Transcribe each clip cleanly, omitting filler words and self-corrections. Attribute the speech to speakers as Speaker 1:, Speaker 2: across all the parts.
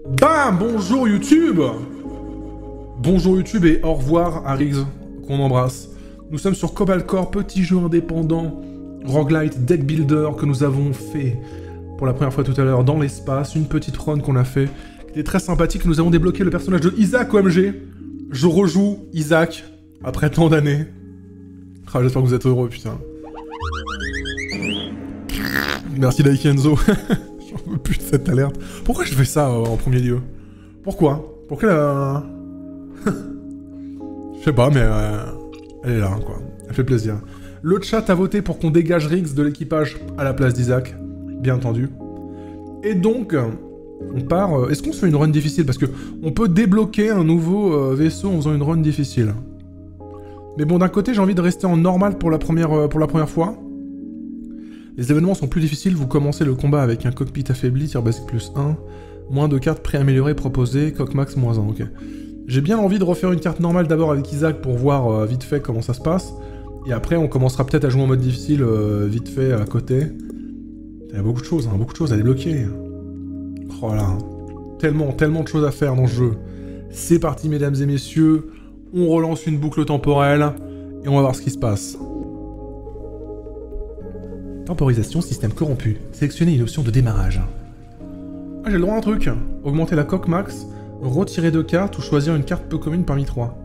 Speaker 1: Bam! Bonjour YouTube! Bonjour YouTube et au revoir à Riggs, qu'on embrasse. Nous sommes sur Cobalt Core, petit jeu indépendant, roguelite, deck builder que nous avons fait pour la première fois tout à l'heure dans l'espace, une petite run qu'on a fait, qui était très sympathique. Nous avons débloqué le personnage de Isaac OMG. Je rejoue Isaac après tant d'années. Ah, j'espère que vous êtes heureux, putain. Merci Daikenzo. J'en veux plus de cette alerte. Pourquoi je fais ça en premier lieu? Pourquoi? Pourquoi Je sais pas, mais elle est là, quoi. Elle fait plaisir. Le chat a voté pour qu'on dégage Riggs de l'équipage à la place d'Isaac, bien entendu. Et donc, on part... Est-ce qu'on se fait une run difficile? Parce que on peut débloquer un nouveau vaisseau en faisant une run difficile. Mais bon, d'un côté, j'ai envie de rester en normal pour la première fois. Les événements sont plus difficiles, vous commencez le combat avec un cockpit affaibli, tir basique +1, moins de cartes préaméliorées proposées, coq max -1, ok. J'ai bien envie de refaire une carte normale d'abord avec Isaac pour voir vite fait comment ça se passe, et après on commencera peut-être à jouer en mode difficile vite fait à côté. Il y a beaucoup de choses à débloquer. Oh là, tellement de choses à faire dans ce jeu. C'est parti mesdames et messieurs, on relance une boucle temporelle, et on va voir ce qui se passe. Temporisation, système corrompu. Sélectionnez une option de démarrage. Ah, j'ai le droit à un truc. Augmenter la coque max, retirer 2 cartes ou choisir une carte peu commune parmi 3.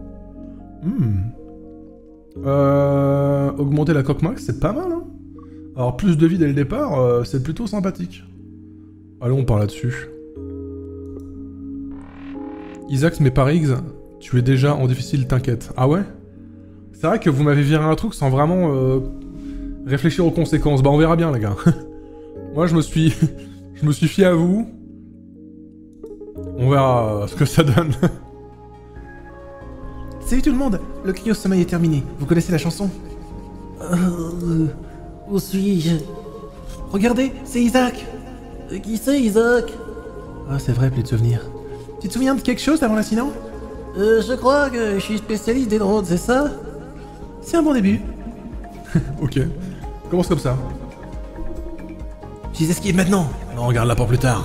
Speaker 1: Augmenter la coque max, c'est pas mal, hein. Alors, plus de vie dès le départ, c'est plutôt sympathique. Allons, on part là-dessus. Isaac, mais pas Riggs, tu es déjà en difficile, t'inquiète. Ah ouais? C'est vrai que vous m'avez viré un truc sans vraiment... réfléchir aux conséquences. Bah on verra bien les gars. Moi je me suis fié à vous. On verra ce que ça donne.
Speaker 2: Salut tout le monde, le cri au sommeil est terminé. Vous connaissez la chanson? Où suis-je? Regardez, c'est Isaac. Qui c'est Isaac? Ah c'est vrai, plus de souvenirs. Tu te souviens de quelque chose avant l'incident? Je crois que je suis spécialiste des drones, c'est ça? C'est un bon début.
Speaker 1: Ok. Commence comme ça.
Speaker 2: J'y esquive maintenant. Non, regarde-la pour plus tard.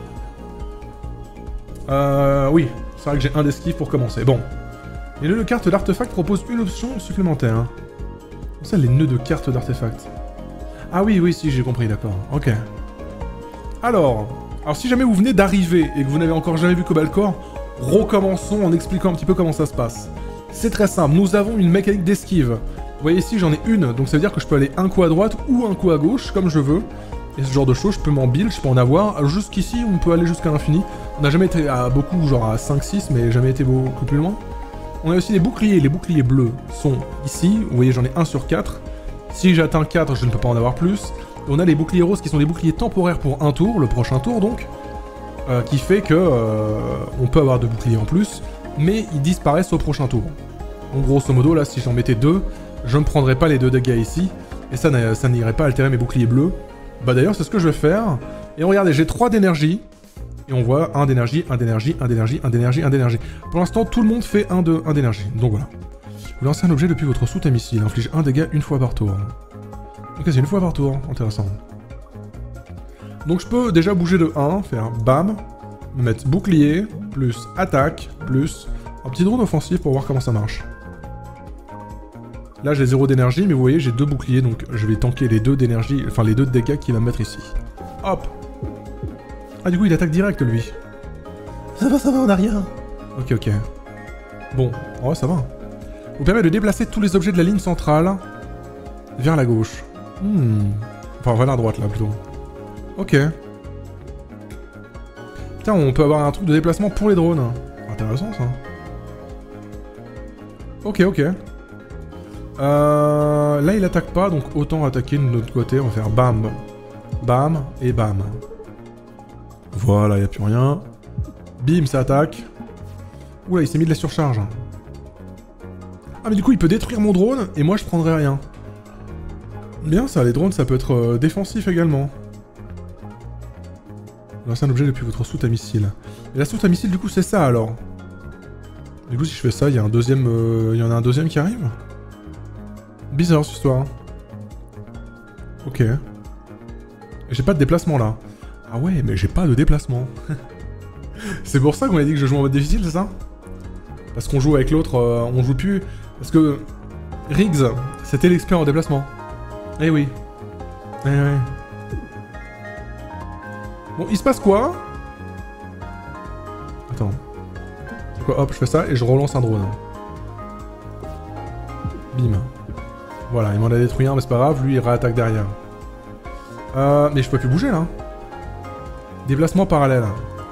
Speaker 1: Oui. C'est vrai que j'ai un d'esquive pour commencer. Bon. Les nœuds de cartes d'artefacts proposent une option supplémentaire. Comment ça, les nœuds de cartes d'artefacts? Ah oui, oui, si, j'ai compris, d'accord. Ok. Alors si jamais vous venez d'arriver et que vous n'avez encore jamais vu Cobalt Core, recommençons en expliquant un petit peu comment ça se passe. C'est très simple. Nous avons une mécanique d'esquive. Vous voyez ici, j'en ai une, donc ça veut dire que je peux aller un coup à droite ou un coup à gauche, comme je veux. Et ce genre de choses, je peux m'en build, je peux en avoir. Jusqu'ici, on peut aller jusqu'à l'infini. On n'a jamais été à beaucoup, genre à 5-6, mais jamais été beaucoup plus loin. On a aussi les boucliers. Les boucliers bleus sont ici. Vous voyez, j'en ai 1 sur 4. Si j'atteins 4, je ne peux pas en avoir plus. Et on a les boucliers roses qui sont des boucliers temporaires pour un tour, le prochain tour donc. Qui fait que on peut avoir 2 boucliers en plus, mais ils disparaissent au prochain tour. Donc grosso modo, là, si j'en mettais 2... je ne prendrai pas les 2 dégâts ici, et ça n'irait pas altérer mes boucliers bleus. Bah d'ailleurs, c'est ce que je vais faire. Et regardez, j'ai 3 d'énergie, et on voit 1 d'énergie, 1 d'énergie, 1 d'énergie, 1 d'énergie, 1 d'énergie. Pour l'instant, tout le monde fait 1 d'énergie, donc voilà. Vous lancez un objet depuis votre soute à missile, inflige 1 dégât une fois par tour. Ok, c'est une fois par tour, intéressant. Donc je peux déjà bouger de 1, faire bam, mettre bouclier, plus attaque, plus un petit drone offensif pour voir comment ça marche. Là j'ai 0 d'énergie, mais vous voyez j'ai 2 boucliers, donc je vais tanker les 2 d'énergie, enfin les 2 de dégâts qu'il va me mettre ici. Hop. Ah du coup il attaque direct lui.
Speaker 2: Ça va, on a rien.
Speaker 1: Ok. Bon, oh ça va. Vous permet de déplacer tous les objets de la ligne centrale vers la gauche. Enfin vers la droite là plutôt. Ok. Putain, on peut avoir un truc de déplacement pour les drones. Intéressant ça. Ok. Là il attaque pas, donc autant attaquer de notre côté. On va faire bam, bam et bam. Voilà, y a plus rien. Bim, ça attaque. Oula, il s'est mis de la surcharge. Ah mais du coup il peut détruire mon drone et moi je prendrai rien. Bien ça, les drones ça peut être défensif également. Lancez un objet depuis votre soute à missile. Et la soute à missile du coup c'est ça alors. Du coup si je fais ça, il y a un deuxième, y en a un deuxième qui arrive. Bizarre cette histoire. Ok. J'ai pas de déplacement là. Ah ouais, mais j'ai pas de déplacement. C'est pour ça qu'on a dit que je joue en mode difficile, c'est ça? Parce qu'on joue avec l'autre, on joue plus... Parce que... Riggs, c'était l'expert en déplacement. Eh oui. Eh ouais. Bon, il se passe quoi? Attends. C'est quoi? Hop, je fais ça et je relance un drone. Bim. Voilà, il m'en a détruit un, mais c'est pas grave, lui il réattaque derrière. Mais je peux plus bouger là. Déplacement parallèle.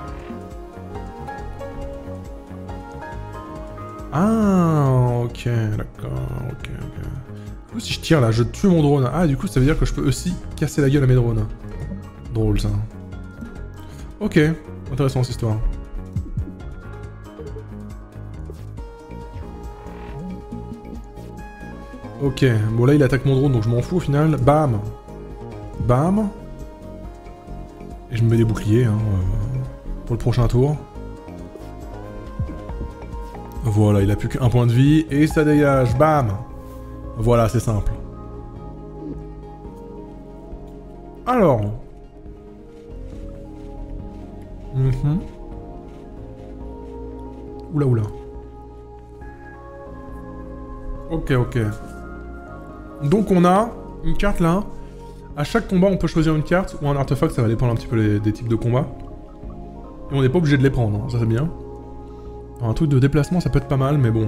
Speaker 1: Ah, ok, d'accord, ok. Du coup, si je tire là, je tue mon drone. Ah, du coup, ça veut dire que je peux aussi casser la gueule à mes drones. Drôle ça. Ok, intéressant cette histoire. Ok, bon là il attaque mon drone donc je m'en fous au final. Bam. Bam. Et je me mets des boucliers hein, pour le prochain tour. Voilà, il a plus qu'un point de vie et ça dégage. Bam. Voilà, c'est simple. Alors. Oula oula. Ok, ok. Donc on a une carte là. À chaque combat, on peut choisir une carte ou un artefact, ça va dépendre un petit peu des types de combats. Et on n'est pas obligé de les prendre, hein. Ça c'est bien. Alors, un truc de déplacement, ça peut être pas mal, mais bon...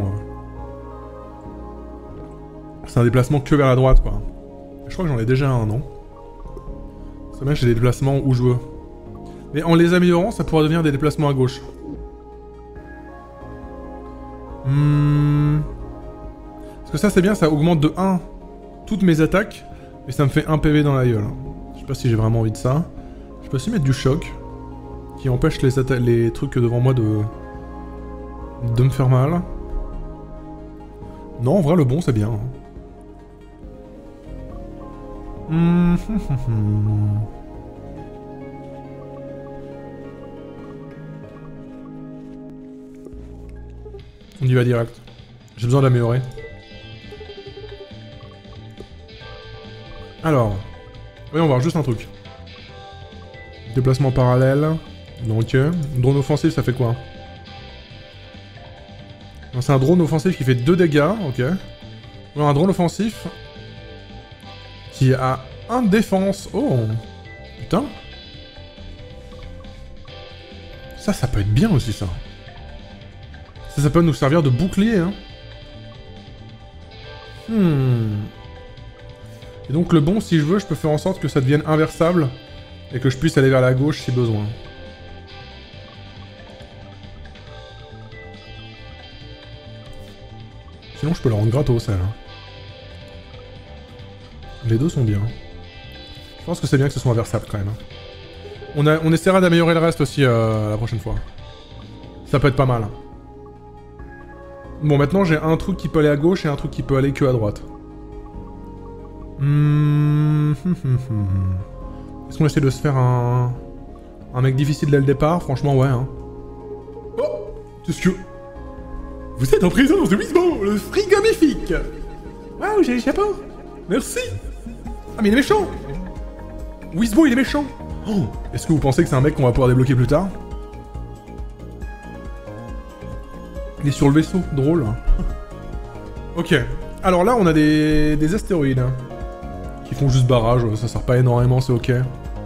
Speaker 1: C'est un déplacement que vers la droite, quoi. Je crois que j'en ai déjà un, non? C'est bien que j'ai des déplacements où je veux. Mais en les améliorant, ça pourra devenir des déplacements à gauche. Parce que ça c'est bien, ça augmente de 1 toutes mes attaques, mais ça me fait 1 PV dans la gueule. Je sais pas si j'ai vraiment envie de ça. Je peux aussi mettre du choc, qui empêche les trucs devant moi de me faire mal. Non, en vrai le bon c'est bien. On y va direct. J'ai besoin d'améliorer. Alors, voyons voir juste un truc. Déplacement parallèle. Donc, drone offensif, ça fait quoi? C'est un drone offensif qui fait 2 dégâts, ok. Alors, un drone offensif qui a 1 défense. Oh, putain. Ça peut être bien aussi, ça. Ça peut nous servir de bouclier, hein. Et donc le bon, si je veux, je peux faire en sorte que ça devienne inversable et que je puisse aller vers la gauche si besoin. Sinon, je peux le rendre gratos, celle. Les deux sont bien. Je pense que c'est bien que ce soit inversable, quand même. On essaiera d'améliorer le reste aussi la prochaine fois. Ça peut être pas mal. Bon, maintenant, j'ai un truc qui peut aller à gauche et un truc qui peut aller que à droite. Est-ce qu'on essaie de se faire un mec difficile dès le départ? Franchement, ouais, hein. Oh, qu'est-ce que... Vous êtes en présence de Wisbo, le frigomifique. Waouh, j'ai les chapeaux. Merci. Ah, mais il est méchant. Wisbo, il est méchant. Oh, est-ce que vous pensez que c'est un mec qu'on va pouvoir débloquer plus tard? Il est sur le vaisseau, drôle. Ok, alors là on a des astéroïdes hein, qui font juste barrage, ça sert pas énormément, c'est ok.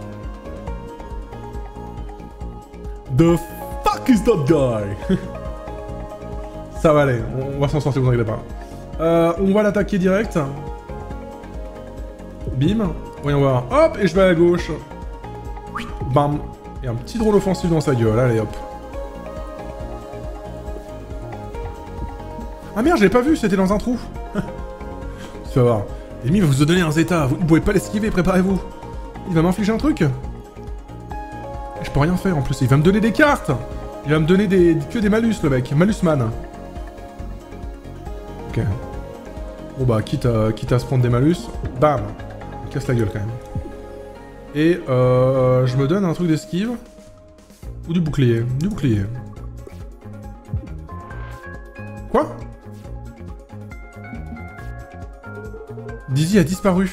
Speaker 1: The fuck is that guy? Ça va aller, on va s'en sortir, vous inquiétez pas. On va l'attaquer direct. Bim, voyons voir. Hop, et je vais à la gauche. Bam, et un petit drôle offensif dans sa gueule, allez hop. Ah merde, j'ai pas vu, c'était dans un trou. Tu vas voir. L'ennemi va vous donner un zeta, vous ne pouvez pas l'esquiver, préparez-vous. Il va m'infliger un truc. Je peux rien faire en plus, il va me donner des cartes. Il va me donner que des malus, le mec. Malusman. Ok. Bon bah, quitte à se prendre des malus, bam. Il casse la gueule quand même. Et je me donne un truc d'esquive. Ou du bouclier. Du bouclier. Quoi? Dizzy a disparu.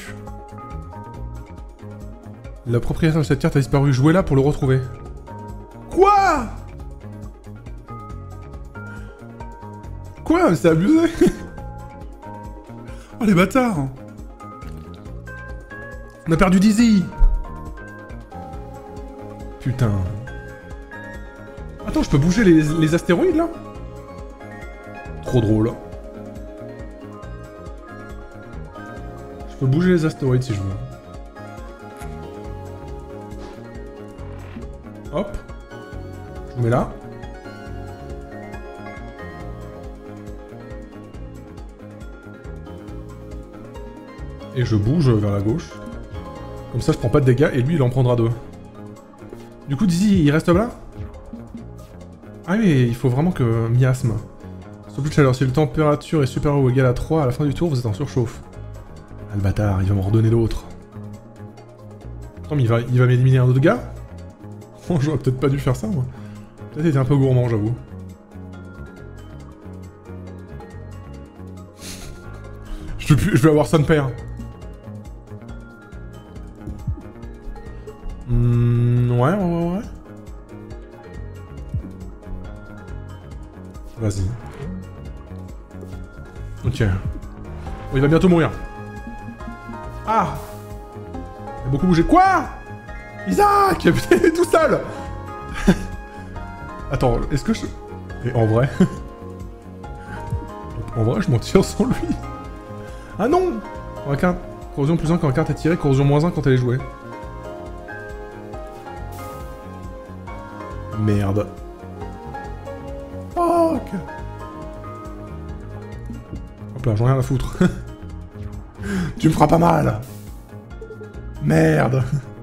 Speaker 1: Le propriétaire de cette carte a disparu. Jouez là pour le retrouver. Quoi? Quoi? C'est abusé. Oh les bâtards. On a perdu Dizzy. Putain. Attends, je peux bouger les astéroïdes, là? Trop drôle. Je peux bouger les astéroïdes, si je veux. Hop. Je vous mets là. Et je bouge vers la gauche. Comme ça, je prends pas de dégâts, et lui, il en prendra 2. Du coup, Dizzy, il reste là? Ah oui, il faut vraiment que... miasme. Sur plus de chaleur, si la température est supérieure ou égale à 3, à la fin du tour, vous êtes en surchauffe. Ah, le bâtard, il va m'en redonner d'autres. Attends, mais il va m'éliminer un autre gars? Oh, j'aurais peut-être pas dû faire ça, moi. Peut-être été un peu gourmand, j'avoue. Je vais avoir son père. Ouais. Vas-y. Ok. Oh, il va bientôt mourir. Ah! Il a beaucoup bougé. Quoi? Isaac! Putain, il est tout seul! Attends, est-ce que je... Et en vrai... en vrai, je m'en tire sans lui. Ah non! Corrosion plus 1 quand la carte est tirée, corrosion moins 1 quand elle est jouée. Merde. Fuck! Hop là, j'en ai rien à foutre. Tu me feras pas mal! Merde!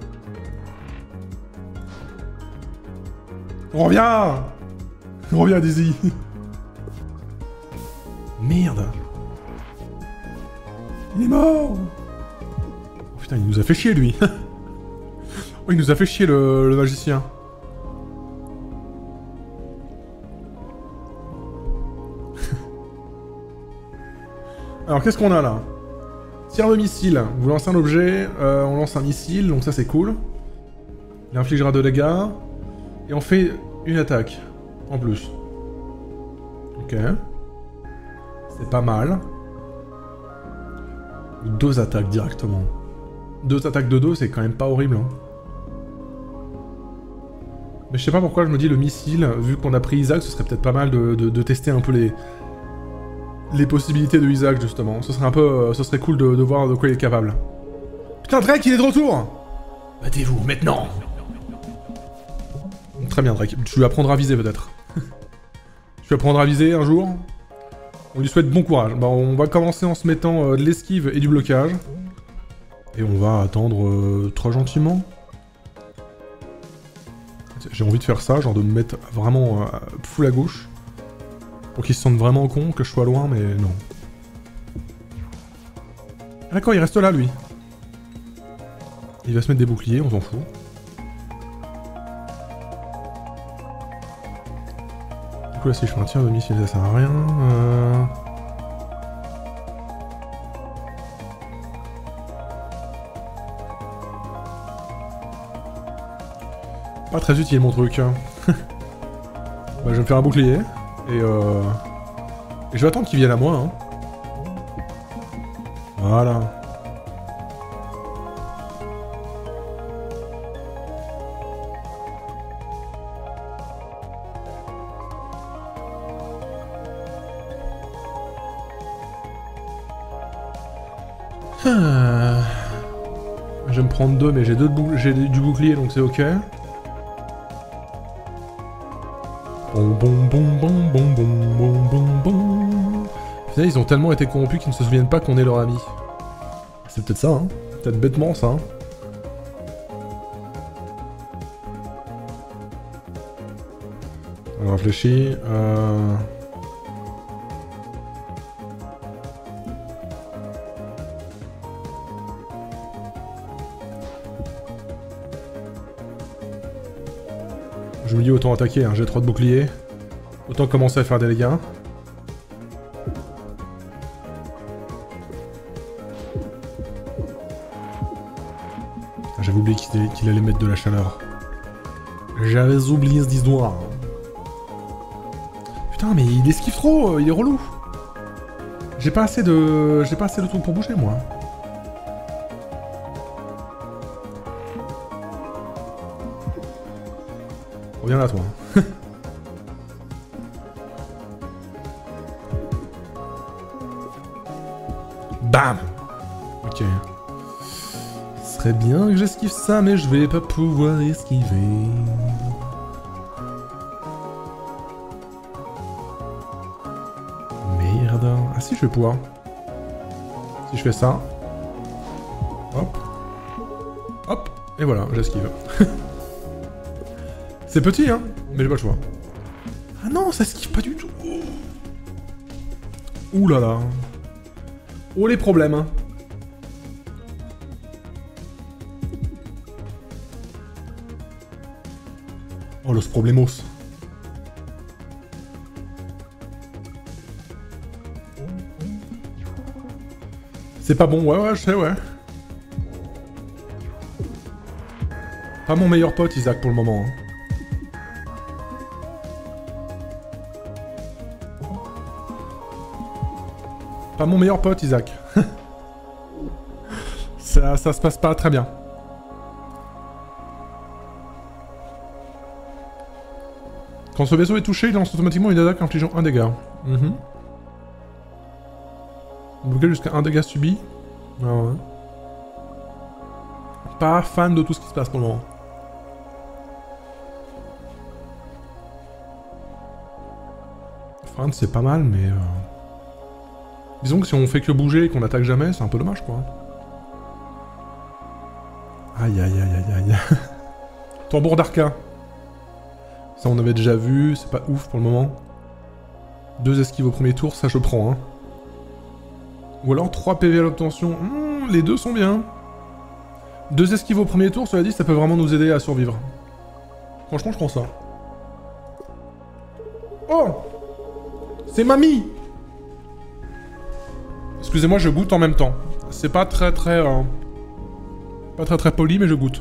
Speaker 1: Reviens! Reviens, Dizzy! Merde! Il est mort! Oh putain, il nous a fait chier, lui! Oh, il nous a fait chier, le magicien. Alors, qu'est-ce qu'on a, là? Tir de missile. Vous lancez un objet, on lance un missile, donc ça, c'est cool. Il infligera 2 dégâts. Et on fait une attaque. En plus. Ok. C'est pas mal. 2 attaques directement. 2 attaques de 2, c'est quand même pas horrible. Hein. Mais je sais pas pourquoi je me dis le missile, vu qu'on a pris Isaac, ce serait peut-être pas mal de tester un peu les possibilités de Isaac, justement. Ce serait un peu... ce serait cool de voir de quoi il est capable. Putain, Drake, il est de retour! Battez-vous, maintenant! Très bien, Drake. Tu lui apprendras à viser, peut-être. Tu lui apprendras à viser, un jour. On lui souhaite bon courage. Bah, on va commencer en se mettant de l'esquive et du blocage. Et on va attendre très gentiment. J'ai envie de faire ça, genre de me mettre vraiment full à gauche. Pour qu'il se sente vraiment con, que je sois loin, mais non. Ah, d'accord, il reste là, lui. Il va se mettre des boucliers, on s'en fout. Du coup, là, si je fais un tir de missile, ça sert à rien. Pas très utile, mon truc. Bah, je vais me faire un bouclier. Et je vais attendre qu'il vienne à moi, hein. Voilà. Je vais me prendre 2, mais j'ai du bouclier, donc c'est ok. Bon. Putain, ils ont tellement été corrompus qu'ils ne se souviennent pas qu'on est leur ami. C'est peut-être ça, hein. Peut-être bêtement, ça, hein. On réfléchit. Je me dis autant attaquer, hein. J'ai 3 de bouclier. Autant commencer à faire des dégâts. J'avais oublié qu'il allait mettre de la chaleur. J'avais oublié cette histoire. Putain, mais il esquive trop, il est relou. J'ai pas assez de trucs pour bouger, moi. Reviens là, toi. Bam. Ok. Ce serait bien que j'esquive ça, mais je vais pas pouvoir esquiver. Merde. Ah si, je vais pouvoir. Si je fais ça. Hop. Hop. Et voilà, j'esquive. C'est petit, hein, mais j'ai pas le choix. Ah non, ça esquive pas du tout. Ouh là là. Oh les problèmes, hein. Oh, los problemos. C'est pas bon, ouais, je sais, ouais. Pas mon meilleur pote, Isaac, pour le moment. Hein. Pas mon meilleur pote, Isaac. ça se passe pas très bien. Quand ce vaisseau est touché, il lance automatiquement une attaque infligeant 1 dégât. Bloqué jusqu'à 1 dégât subi. Ah ouais. Pas fan de tout ce qui se passe pour le moment. Enfin, c'est pas mal, mais... Disons que si on fait que bouger et qu'on attaque jamais, c'est un peu dommage, quoi. Aïe, aïe, aïe, aïe, aïe. Tambour d'Arca. Ça, on avait déjà vu, c'est pas ouf pour le moment. 2 esquives au premier tour, ça je prends, hein. Ou alors 3 PV à l'obtention. Les deux sont bien. 2 esquives au premier tour, cela dit, ça peut vraiment nous aider à survivre. Franchement, je prends ça. Oh! C'est mamie! Excusez-moi, je goûte en même temps. C'est pas très poli, mais je goûte.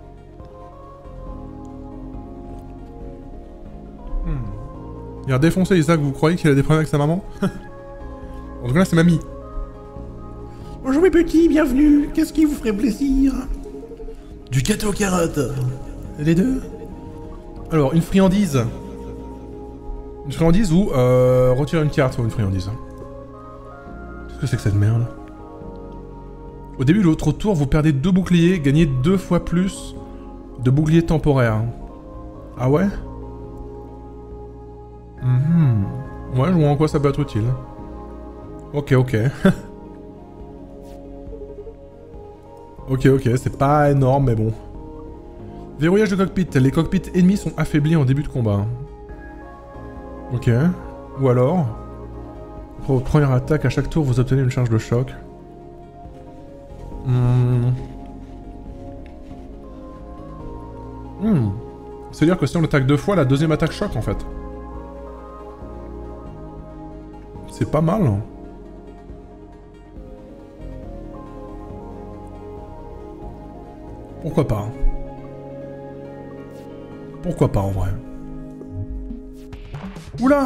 Speaker 1: Il a défoncé Isaac, vous croyez qu'il a des problèmes avec sa maman? En tout cas, là, c'est mamie.
Speaker 2: Bonjour mes petits, bienvenue. Qu'est-ce qui vous ferait plaisir? Du gâteau aux carottes. Les deux?
Speaker 1: Alors, une friandise. Une friandise ou retirer une carte ou une friandise. Qu'est-ce que c'est que cette merde? Au début de votre tour, vous perdez 2 boucliers, gagnez 2 fois plus de boucliers temporaires. Ah ouais? Ouais, je vois en quoi ça peut être utile. Ok. Ok, c'est pas énorme, mais bon. Verrouillage de cockpit. Les cockpits ennemis sont affaiblis en début de combat. Ok. Ou alors... Pour votre première attaque, à chaque tour, vous obtenez une charge de choc. C'est-à-dire que si on attaque 2 fois, la deuxième attaque choque, en fait. C'est pas mal. Hein. Pourquoi pas? Pourquoi pas, en vrai? Oula!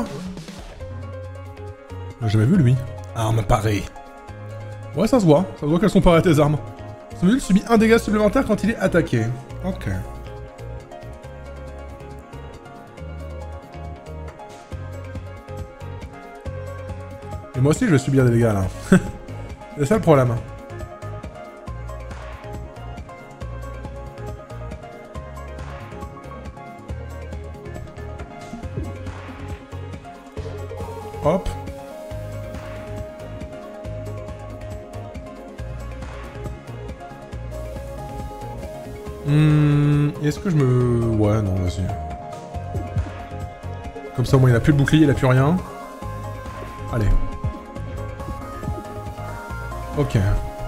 Speaker 1: J'ai jamais vu, lui. Arme parée. Ouais, ça se voit qu'elles sont parées à tes armes. Ce module subit 1 dégât supplémentaire quand il est attaqué. Ok. Et moi aussi, je vais subir des dégâts, là. C'est ça le problème. Hop. Est-ce que je me... Ouais, non, vas-y. Comme ça, au moins, il a plus de bouclier, il a plus rien. Allez. Ok.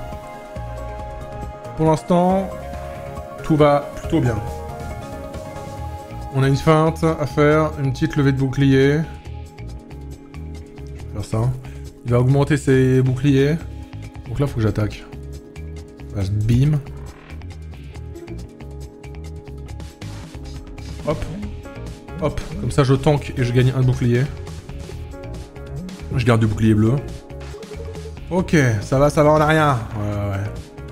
Speaker 1: Pour l'instant, tout va plutôt bien. On a une feinte à faire, une petite levée de bouclier. Je vais faire ça. Il va augmenter ses boucliers. Donc là, faut que j'attaque. Bim. Hop. Hop. Comme ça, je tank et je gagne un bouclier. Je garde du bouclier bleu. Ok, ça va, on a rien. Ouais.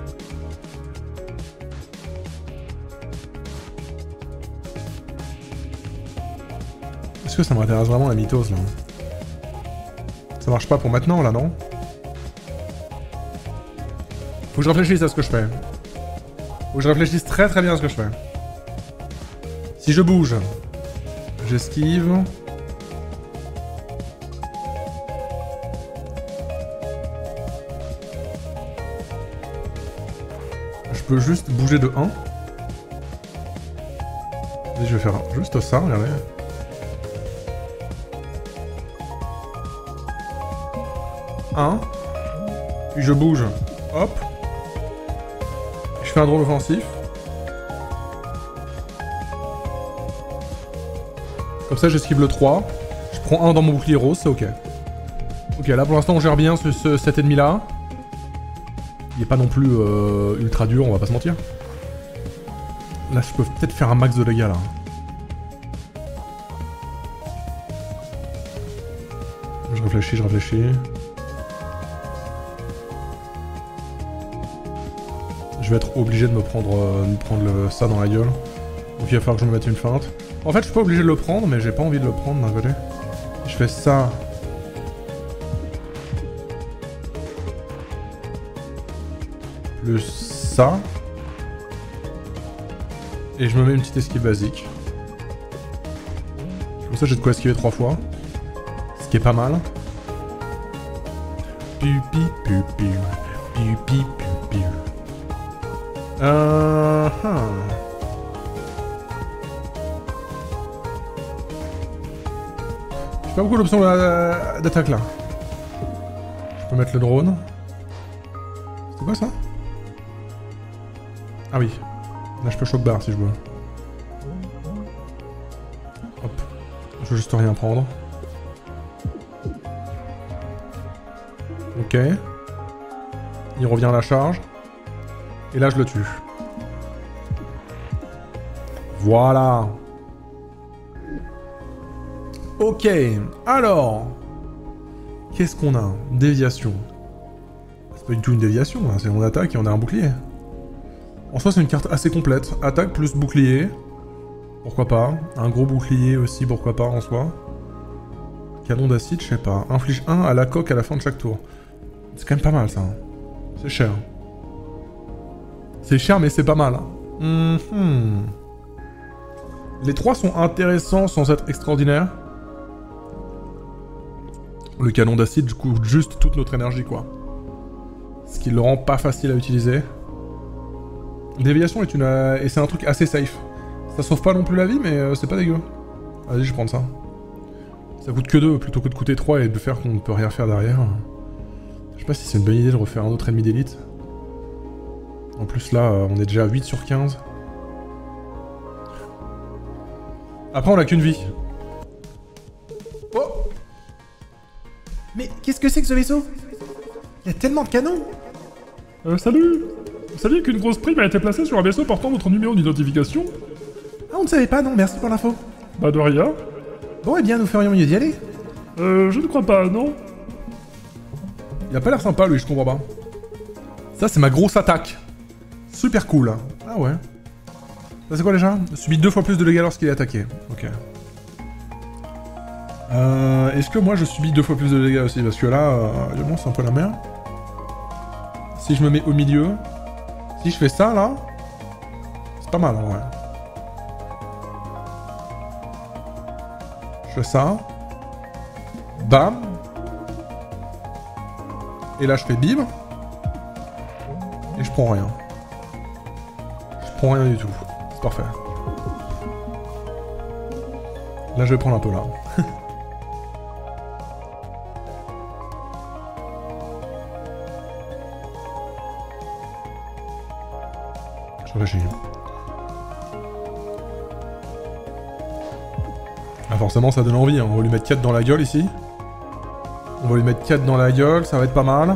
Speaker 1: Est-ce que ça m'intéresse vraiment la mitose là? Ça marche pas pour maintenant là, non? Faut que je réfléchisse à ce que je fais. Faut que je réfléchisse très très bien à ce que je fais. Si je bouge, j'esquive. Je peux juste bouger de 1. Et je vais faire juste ça, regardez. Puis je bouge. Hop. Je fais un drôle offensif. Comme ça, j'esquive le 3. Je prends un dans mon bouclier rose, c'est ok. Ok, là pour l'instant, on gère bien cet ennemi-là. Il est pas non plus ultra dur, on va pas se mentir. Là, je peux peut-être faire un max de dégâts, là. Je réfléchis. Je vais être obligé de me prendre ça dans la gueule. Donc il va falloir que je me mette une feinte. En fait, je suis pas obligé de le prendre, mais j'ai pas envie de le prendre d'un côté. Je fais ça. Plus ça. Et je me mets une petite esquive basique. Comme ça, j'ai de quoi esquiver 3 fois. Ce qui est pas mal. J'ai pas beaucoup d'options d'attaque là. Je peux mettre le drone. C'est quoi ça? Ah oui. Là je peux choc barre si je veux. Hop. Je veux juste rien prendre. Ok. Il revient à la charge. Et là je le tue. Voilà. Ok. Alors. Qu'est-ce qu'on a? Déviation. C'est pas du tout une déviation, hein. C'est on attaque et on a un bouclier. En soi c'est une carte assez complète. Attaque plus bouclier. Pourquoi pas. Un gros bouclier aussi, pourquoi pas en soi. Canon d'acide, je sais pas. Inflige 1 à la coque à la fin de chaque tour. C'est quand même pas mal ça. C'est cher. C'est cher mais c'est pas mal. Les 3 sont intéressants sans être extraordinaires. Le canon d'acide coûte juste toute notre énergie quoi. Ce qui le rend pas facile à utiliser. Déviation est et c'est un truc assez safe. Ça sauve pas non plus la vie mais c'est pas dégueu. Vas-y je vais prendre ça. Ça coûte que 2 plutôt que de coûter 3 et de faire qu'on ne peut rien faire derrière. Je sais pas si c'est une bonne idée de refaire un autre ennemi d'élite. En plus là, on est déjà à 8 sur 15. Après on a qu'une vie.
Speaker 2: Oh! Mais qu'est-ce que c'est que ce vaisseau? Il y a tellement de canons!
Speaker 3: Salut! Vous saviez qu'une grosse prime a été placée sur un vaisseau portant votre numéro d'identification?
Speaker 2: Ah, on ne savait pas, non, merci pour l'info.
Speaker 3: Bah de rien.
Speaker 2: Bon, eh bien, nous ferions mieux d'y aller.
Speaker 3: Je ne crois pas, non?
Speaker 1: Il a pas l'air sympa lui, je comprends pas. Ça c'est ma grosse attaque. Super cool. Ah ouais. Ça c'est quoi déjà? Subit 2 fois plus de dégâts lorsqu'il est attaqué. Ok. Est-ce que moi je subis 2 fois plus de dégâts aussi? Parce que là, évidemment c'est un peu la merde. Si je me mets au milieu, si je fais ça là, c'est pas mal en vrai. Je fais ça. Bam. Et là je fais bim. Et je prends rien. Je prends rien du tout. C'est parfait. Là je vais prendre un peu là. Je réfléchis. Ah forcément ça donne envie, hein. On va lui mettre 4 dans la gueule ici. On va lui mettre 4 dans la gueule, ça va être pas mal.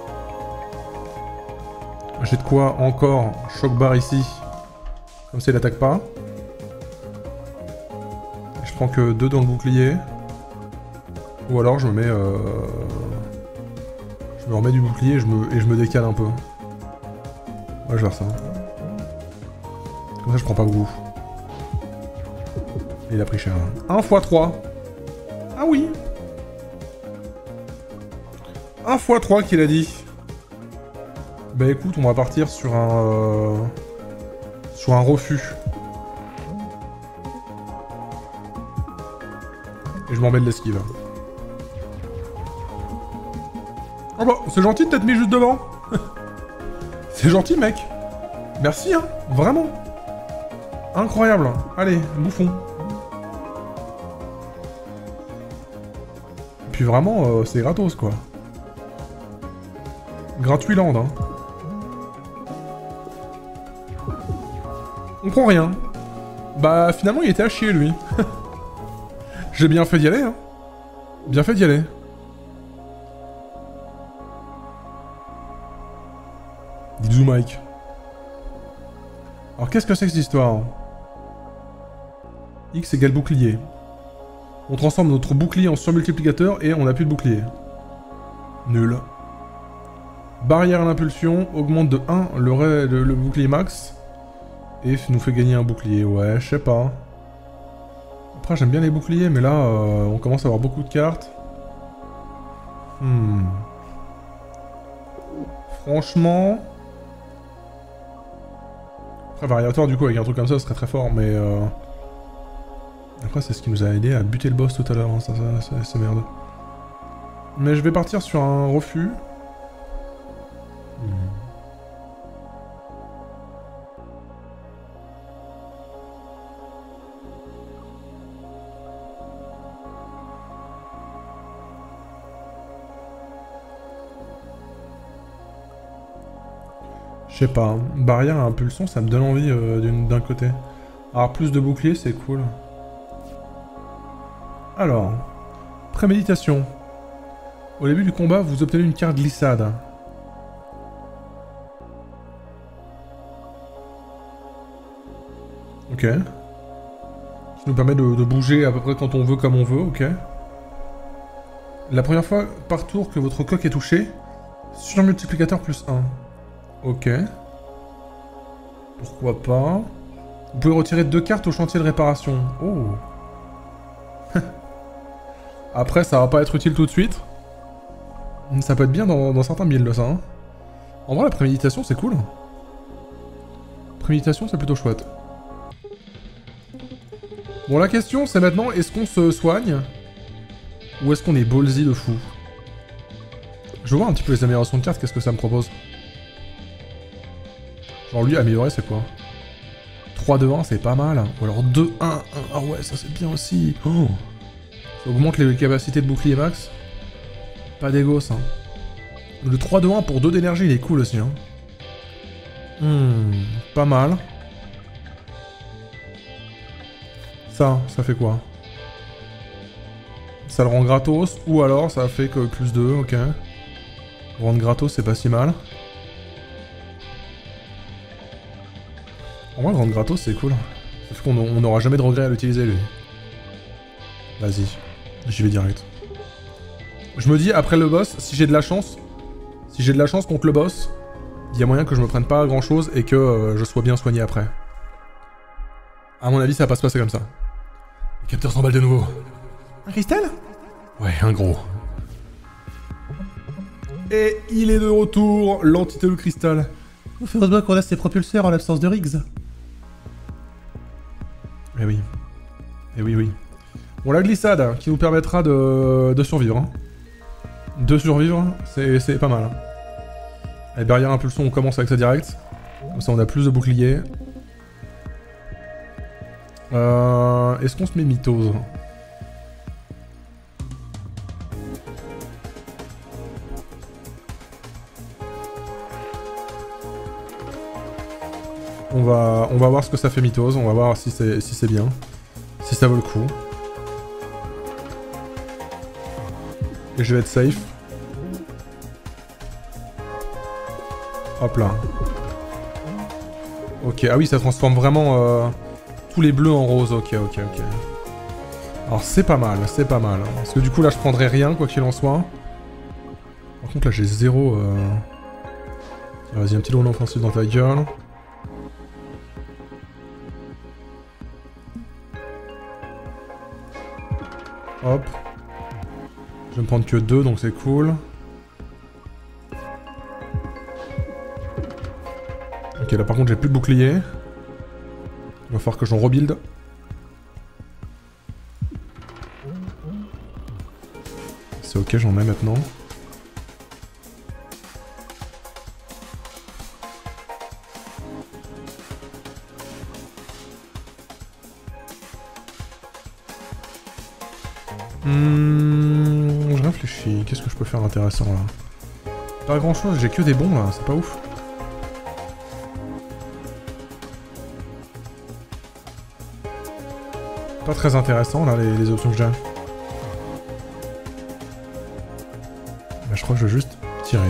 Speaker 1: J'ai de quoi encore choc barre ici. Comme ça il attaque pas. Je prends que 2 dans le bouclier. Ou alors je me mets... Je me remets du bouclier et je me décale un peu. Ouais, je vais faire ça. Comme ça je prends pas beaucoup. Et il a pris cher. 1 x 3. Ah oui. 1 x 3 qu'il a dit. Bah écoute, on va partir sur un refus. Et je m'en mets de l'esquive. Oh bah, c'est gentil de t'être mis juste devant. C'est gentil, mec. Merci, hein. Vraiment. Incroyable. Allez, bouffons. Et puis vraiment, c'est gratos, quoi. Gratuit land, hein. On prend rien. Bah, finalement, il était à chier, lui. J'ai bien fait d'y aller, hein. Bien fait d'y aller. Dis-nous, Mike. Alors, qu'est-ce que c'est que cette histoire? X égale bouclier. On transforme notre bouclier en surmultiplicateur et on n'a plus de bouclier. Nul. Barrière à l'impulsion augmente de 1 le bouclier max. Et nous fait gagner un bouclier. Ouais, je sais pas. Après, j'aime bien les boucliers, mais là, on commence à avoir beaucoup de cartes. Franchement... Après, variateur, du coup, avec un truc comme ça, ce serait très fort, mais... Après, c'est ce qui nous a aidé à buter le boss tout à l'heure, hein, ça c'est merde. Mais je vais partir sur un refus. Je sais pas, barrière à impulsion, ça me donne envie d'un côté. Alors plus de boucliers, c'est cool. Alors, préméditation. Au début du combat, vous obtenez une carte glissade. Ok. Qui nous permet de bouger à peu près quand on veut, comme on veut, ok. La première fois par tour que votre coque est touché, surmultiplicateur plus 1. Ok. Pourquoi pas. Vous pouvez retirer 2 cartes au chantier de réparation. Oh. Après, ça va pas être utile tout de suite. Ça peut être bien dans certains builds, ça. Hein. En vrai, la préméditation, c'est cool. Préméditation, c'est plutôt chouette. Bon, la question, c'est maintenant, est-ce qu'on se soigne? Ou est-ce qu'on est ballsy de fou? Je veux voir un petit peu les améliorations de cartes, qu'est-ce que ça me propose? Genre lui, améliorer, c'est quoi? 3-2-1, c'est pas mal. Ou alors 2-1-1, ah ouais, ça c'est bien aussi. Oh. Ça augmente les capacités de bouclier max. Pas d'égo, ça. Le 3-2-1 pour 2 d'énergie, il est cool aussi. Hein. Pas mal. Ça fait quoi? Ça le rend gratos, ou alors ça fait que plus 2, ok. Rendre gratos, c'est pas si mal. En vrai, le rendre gratos, c'est cool. Ça fait qu'on n'aura jamais de regret à l'utiliser, lui. Vas-y, j'y vais direct. Je me dis, après le boss, si j'ai de la chance contre le boss, il y a moyen que je me prenne pas grand chose et que je sois bien soigné après. À mon avis, ça va pas se passer comme ça. Le capteur s'emballe de nouveau.
Speaker 2: Un cristal?
Speaker 1: Ouais, un gros. Et il est de retour, l'entité de cristal.
Speaker 2: Heureusement qu'on a ses propulseurs en l'absence de Riggs.
Speaker 1: Eh oui. Eh oui, oui. Bon, la glissade, qui nous permettra de survivre. Hein. De survivre, c'est pas mal. Hein. Allez, barrière impulsion, on commence avec ça direct. Comme ça, on a plus de boucliers. Est-ce qu'on se met mitose? On va voir ce que ça fait mitose, on va voir si c'est bien. Si ça vaut le coup. Et je vais être safe. Hop là. Ok, ah oui, ça transforme vraiment tous les bleus en rose. Ok. Alors c'est pas mal, c'est pas mal. Parce que du coup là je prendrai rien, quoi qu'il en soit. Par contre là j'ai 0... Vas-y, un petit drone offensif dans ta gueule. Hop. Je vais me prendre que 2, donc c'est cool. Ok, là par contre j'ai plus de bouclier. Il va falloir que j'en rebuild. C'est ok, j'en ai maintenant. Je réfléchis. Qu'est-ce que je peux faire d'intéressant là? Pas grand chose, j'ai que des bons là, c'est pas ouf. Pas très intéressant là les options que j'ai. Là, je crois que je vais juste tirer.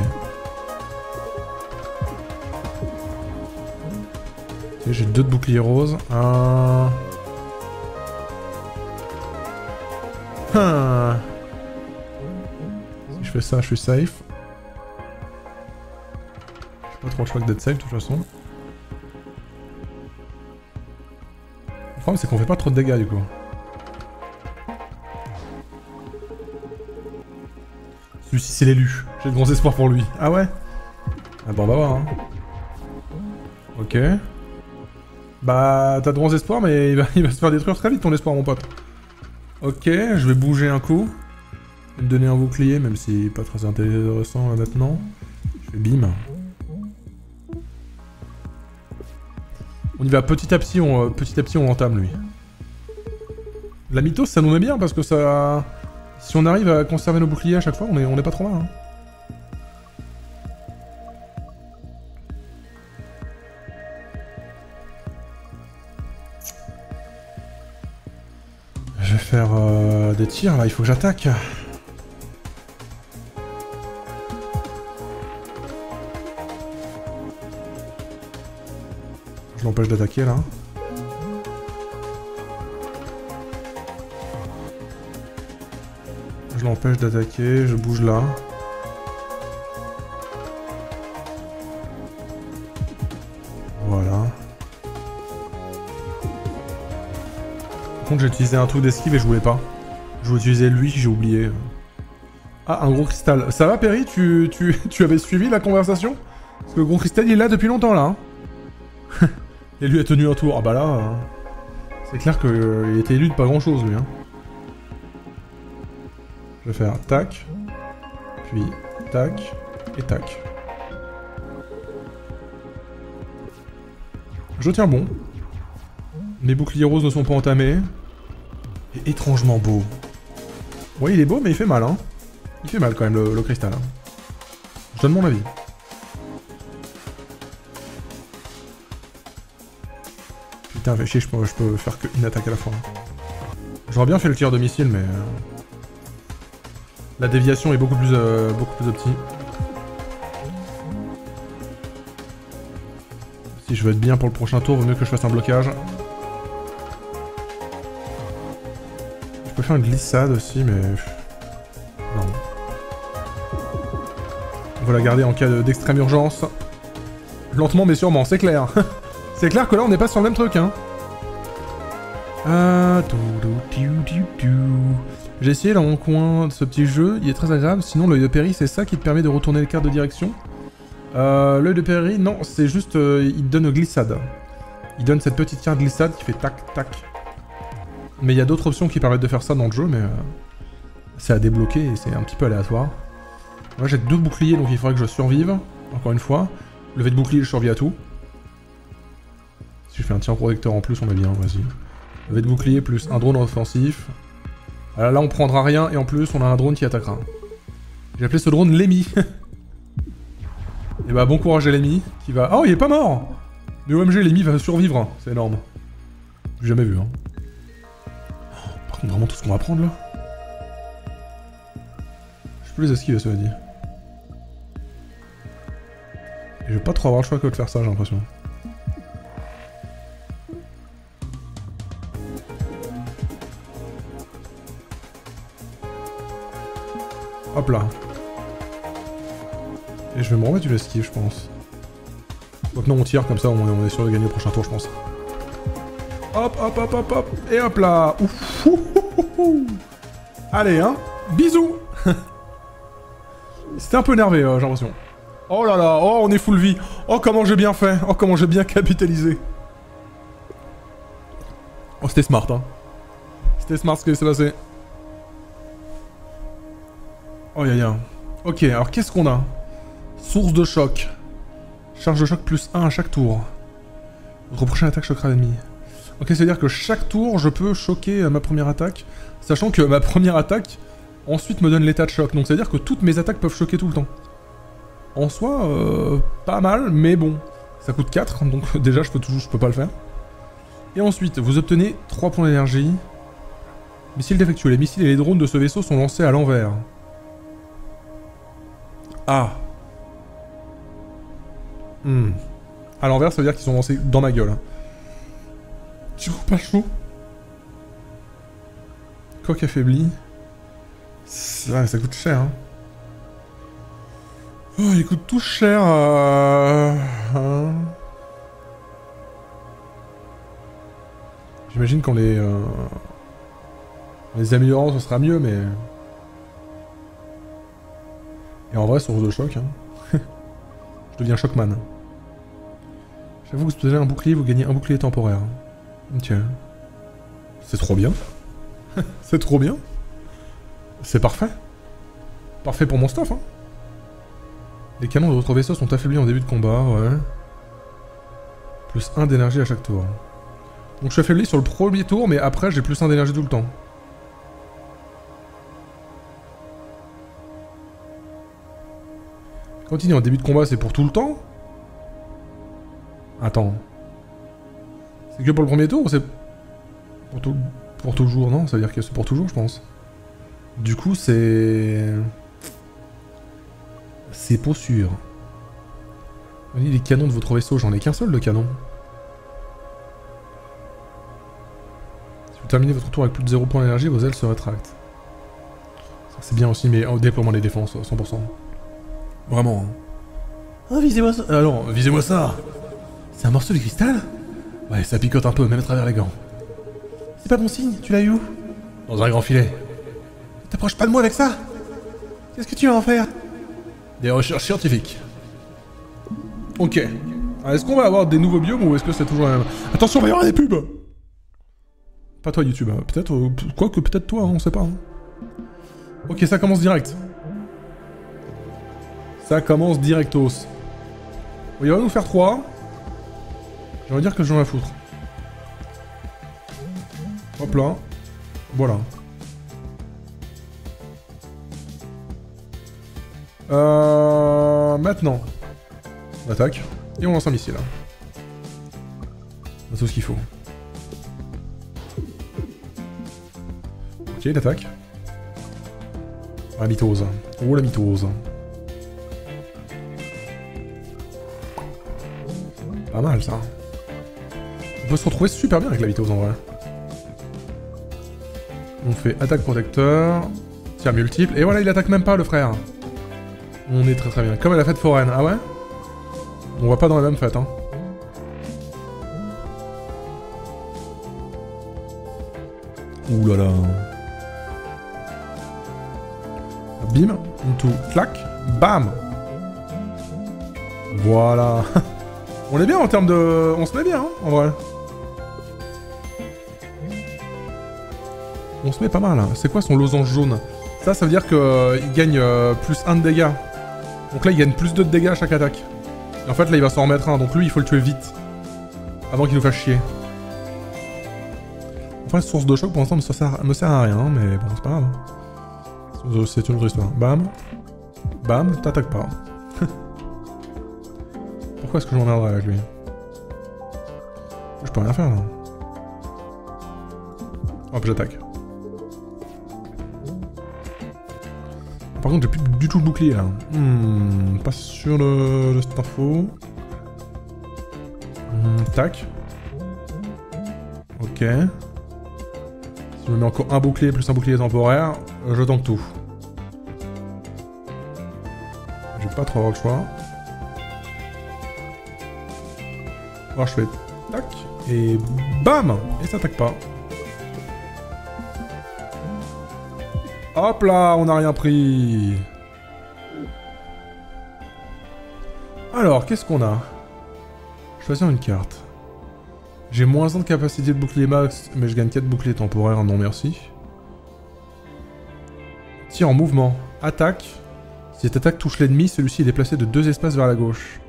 Speaker 1: Ok, j'ai 2 de boucliers roses. Si je fais ça, je suis safe. J'ai pas trop le choix que d'être safe de toute façon. Le problème c'est qu'on fait pas trop de dégâts du coup. Celui-ci c'est l'élu. J'ai de grands espoirs pour lui. Ah ouais? Ah bah on va voir hein. Ok. Bah t'as de grands espoirs mais il va se faire détruire très vite ton espoir mon pote. Ok, je vais bouger un coup. Je vais me donner un bouclier même si pas très intéressant là maintenant. Je fais bim. On y va petit à petit, on entame lui. La mythos ça nous met bien parce que ça... Si on arrive à conserver nos boucliers à chaque fois, on est pas trop mal. Hein. Je vais faire des tirs là, il faut que j'attaque. Je l'empêche d'attaquer là. Je l'empêche d'attaquer, je bouge là. Voilà. Par contre j'ai utilisé un truc d'esquive et je voulais pas. Je voulais utiliser lui, j'ai oublié. Ah, un gros cristal. Ça va Perry, tu avais suivi la conversation? Parce que le gros cristal il est là depuis longtemps là. Hein. Et lui a tenu un tour. Ah bah là... c'est clair qu'il était élu de pas grand chose lui. Hein. Je vais faire tac, puis tac, et tac. Je tiens bon. Mes boucliers roses ne sont pas entamés. Et étrangement beau. Oui, il est beau, mais il fait mal, hein. Il fait mal quand même, le cristal. Hein. Je donne mon avis. Putain, fais chier, je peux faire qu'une attaque à la fois. J'aurais bien fait le tir de missile, mais... La déviation est beaucoup plus optique. Si je veux être bien pour le prochain tour, vaut mieux que je fasse un blocage. Je peux faire une glissade aussi, mais... Non. On va la garder en cas d'extrême urgence. Lentement mais sûrement, c'est clair. C'est clair que là on n'est pas sur le même truc, hein. J'ai essayé dans mon coin de ce petit jeu, il est très agréable, sinon l'œil de Perry c'est ça qui te permet de retourner les cartes de direction. L'œil de Perry, non, c'est juste, il te donne glissade. Il donne cette petite carte glissade qui fait tac tac. Mais il y a d'autres options qui permettent de faire ça dans le jeu, mais c'est à débloquer et c'est un petit peu aléatoire. Moi j'ai 2 boucliers donc il faudrait que je survive, encore une fois. Levé de bouclier, je survis à tout. Si je fais un tir protecteur en plus, on est bien, vas-y. Levé de bouclier plus un drone offensif. Alors là on prendra rien et en plus on a un drone qui attaquera. J'ai appelé ce drone Lemmy. Et bah bon courage à Lemmy qui va... Oh il est pas mort. Mais OMG Lemmy va survivre, c'est énorme. J'ai jamais vu hein. Oh, par contre vraiment tout ce qu'on va prendre là. Je peux les esquiver cela dit. Et je vais pas trop avoir le choix que de faire ça j'ai l'impression. hop là. Et je vais me remettre une esquive, je pense. Donc non, on tire, comme ça on est sûr de gagner au prochain tour, je pense. Hop, hop, hop, hop, hop. Et hop là. Ouf, ouh, ouh, ouh. Allez, hein. Bisous. C'était un peu énervé, j'ai l'impression. Oh là là, oh, on est full vie. Oh, comment j'ai bien fait. Oh, comment j'ai bien capitalisé. Oh, c'était smart, hein. C'était smart ce qui s'est passé. Oh, y'a. Ok, alors qu'est-ce qu'on a? Source de choc. Charge de choc plus 1 à chaque tour. Votre prochaine attaque choquera l'ennemi. Ok, c'est-à-dire que chaque tour, je peux choquer ma première attaque, sachant que ma première attaque, ensuite me donne l'état de choc. Donc c'est-à-dire que toutes mes attaques peuvent choquer tout le temps. En soi, pas mal, mais bon. Ça coûte 4, donc déjà je peux pas le faire. Et ensuite, vous obtenez 3 points d'énergie. Missiles défectueux. Les missiles et les drones de ce vaisseau sont lancés à l'envers. Ah. À l'envers, ça veut dire qu'ils sont lancés dans ma gueule. Tu trouves pas chaud? Coque affaibli. Ça coûte cher, hein. Oh, ils coûtent tous cher. J'imagine qu'en les améliorant, ce sera mieux, mais... Et en vrai, source de choc, hein. Je deviens Shockman. J'avoue que si vous avez un bouclier, vous gagnez un bouclier temporaire. Tiens. C'est trop bien. C'est trop bien. C'est parfait. Parfait pour mon stuff, hein. Les canons de votre vaisseau sont affaiblis en début de combat, ouais. Plus 1 d'énergie à chaque tour. Donc je suis affaibli sur le premier tour, mais après j'ai plus 1 d'énergie tout le temps. Continue en début de combat, c'est pour tout le temps? Attends. C'est que pour le premier tour ou c'est... Pour toujours, non? Ça veut dire que c'est pour toujours, je pense. Du coup, c'est... C'est pas sûr. Les canons de votre vaisseau, j'en ai qu'un seul de canon. Si vous terminez votre tour avec plus de 0 points d'énergie, vos ailes se rétractent. C'est bien aussi, mais au déploiement des défenses, 100%. Vraiment. Hein.
Speaker 2: Oh, visez-moi ça.
Speaker 1: Alors, visez-moi ça. C'est un morceau de cristal? Ouais, ça picote un peu, même à travers les gants.
Speaker 2: C'est pas bon signe, tu l'as eu où?
Speaker 1: Dans un grand filet.
Speaker 2: T'approches pas de moi avec ça. Qu'est-ce que tu vas en faire?
Speaker 1: Des recherches scientifiques. Ok. Est-ce qu'on va avoir des nouveaux biomes ou est-ce que c'est toujours la même? Attention, il va y avoir des pubs. Pas toi, YouTube. Peut-être... Quoique, peut-être toi, hein, on sait pas. Hein. Ok, ça commence direct. Ça commence directos. Bon, il va nous faire 3. J'ai envie de dire que j'en ai à foutre. Hop là. Voilà. Maintenant. On attaque. Et on lance un missile. On a tout ce qu'il faut. Ok, il attaque. La mitose. Oh la mitose. Pas mal ça. On peut se retrouver super bien avec la mitose en vrai. On fait attaque protecteur, tir multiple, et voilà, il attaque même pas le frère. On est très très bien. Comme à la fête foraine, ah ouais? On va pas dans la même fête, hein. Ouh là là. Bim, tout, clac, bam. Voilà. On est bien en termes de... On se met bien, hein, en vrai. On se met pas mal. Hein. C'est quoi son losange jaune? Ça veut dire qu'il gagne plus 1 de dégâts. Donc là, il gagne plus 2 de dégâts à chaque attaque. Et en fait, là, il va s'en remettre un. Donc lui, il faut le tuer vite. Avant qu'il nous fasse chier. Enfin, source de choc, pour l'instant, me sert à rien. Mais bon, c'est pas grave. C'est une autre histoire. Bam. Bam, t'attaques pas. Pourquoi est-ce que je m'emmerderais avec lui? Je peux rien faire, là. Hop, j'attaque. Par contre, j'ai plus du tout le bouclier, là. Pas sûr de cette info. Tac. Ok. Si je me mets encore un bouclier plus un bouclier temporaire, je tank tout. pas trop avoir le choix. Alors je fais tac, et bam! Et ça attaque pas. Hop là, on n'a rien pris. Alors, qu'est-ce qu'on a? Choisir une carte. J'ai moins 1 de capacité de bouclier max, mais je gagne 4 boucliers temporaires, non merci. Tir en mouvement. Attaque. Si cette attaque touche l'ennemi, celui-ci est déplacé de 2 espaces vers la gauche.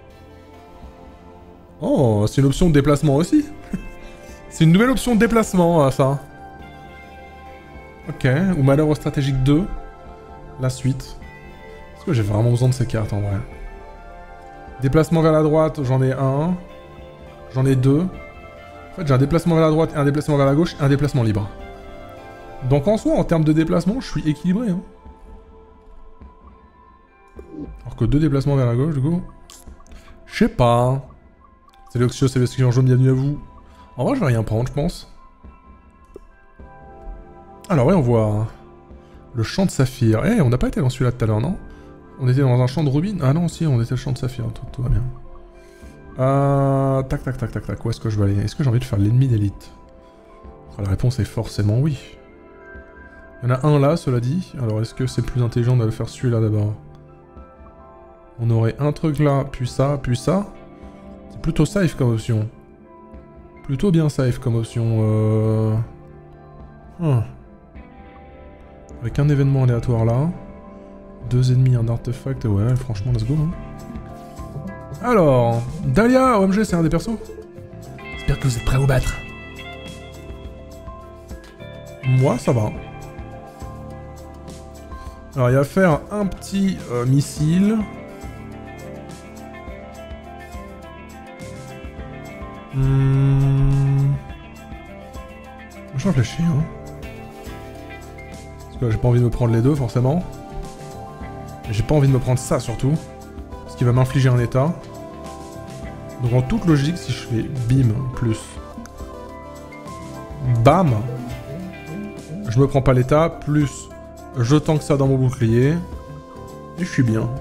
Speaker 1: Oh, c'est une option de déplacement aussi. C'est une nouvelle option de déplacement, ça. Ok, ou manœuvre stratégique 2. La suite. Est-ce que j'ai vraiment besoin de ces cartes en vrai? Déplacement vers la droite, j'en ai un. J'en ai 2. En fait, j'ai un déplacement vers la droite et un déplacement vers la gauche et un déplacement libre. Donc en soi, en termes de déplacement, je suis équilibré. Hein. Alors que 2 déplacements vers la gauche, du coup... Je sais pas. Salut Oxio, salut Oxio, jaune, bienvenue à vous. En vrai, je vais rien prendre, je pense. Alors ouais, on voit... Le champ de saphir. Eh, on n'a pas été dans celui-là tout à l'heure, non? On était dans un champ de rubis. Ah non, si, on était au champ de saphir, tout va bien. Tac, tac, tac, tac, tac. Où est-ce que je vais aller? Est-ce que j'ai envie de faire l'ennemi d'élite? La réponse est forcément oui. Il y en a un là, cela dit. Alors, est-ce que c'est plus intelligent de faire celui-là d'abord? On aurait un truc là, puis ça, puis ça. C'est plutôt safe comme option. Plutôt bien safe comme option. Avec un événement aléatoire là. 2 ennemis, un artefact. Ouais, franchement, let's go. Hein. Alors, Dahlia, OMG, c'est un des persos.
Speaker 2: J'espère que vous êtes prêts à vous battre.
Speaker 1: Moi, ça va. Alors, il va faire un petit missile. Je réfléchis, hein. Parce que là, j'ai pas envie de me prendre les deux, forcément. J'ai pas envie de me prendre ça, surtout. Ce qui va m'infliger un état. Donc, en toute logique, si je fais bim plus bam, je me prends pas l'état, plus je tank ça dans mon bouclier, et je suis bien.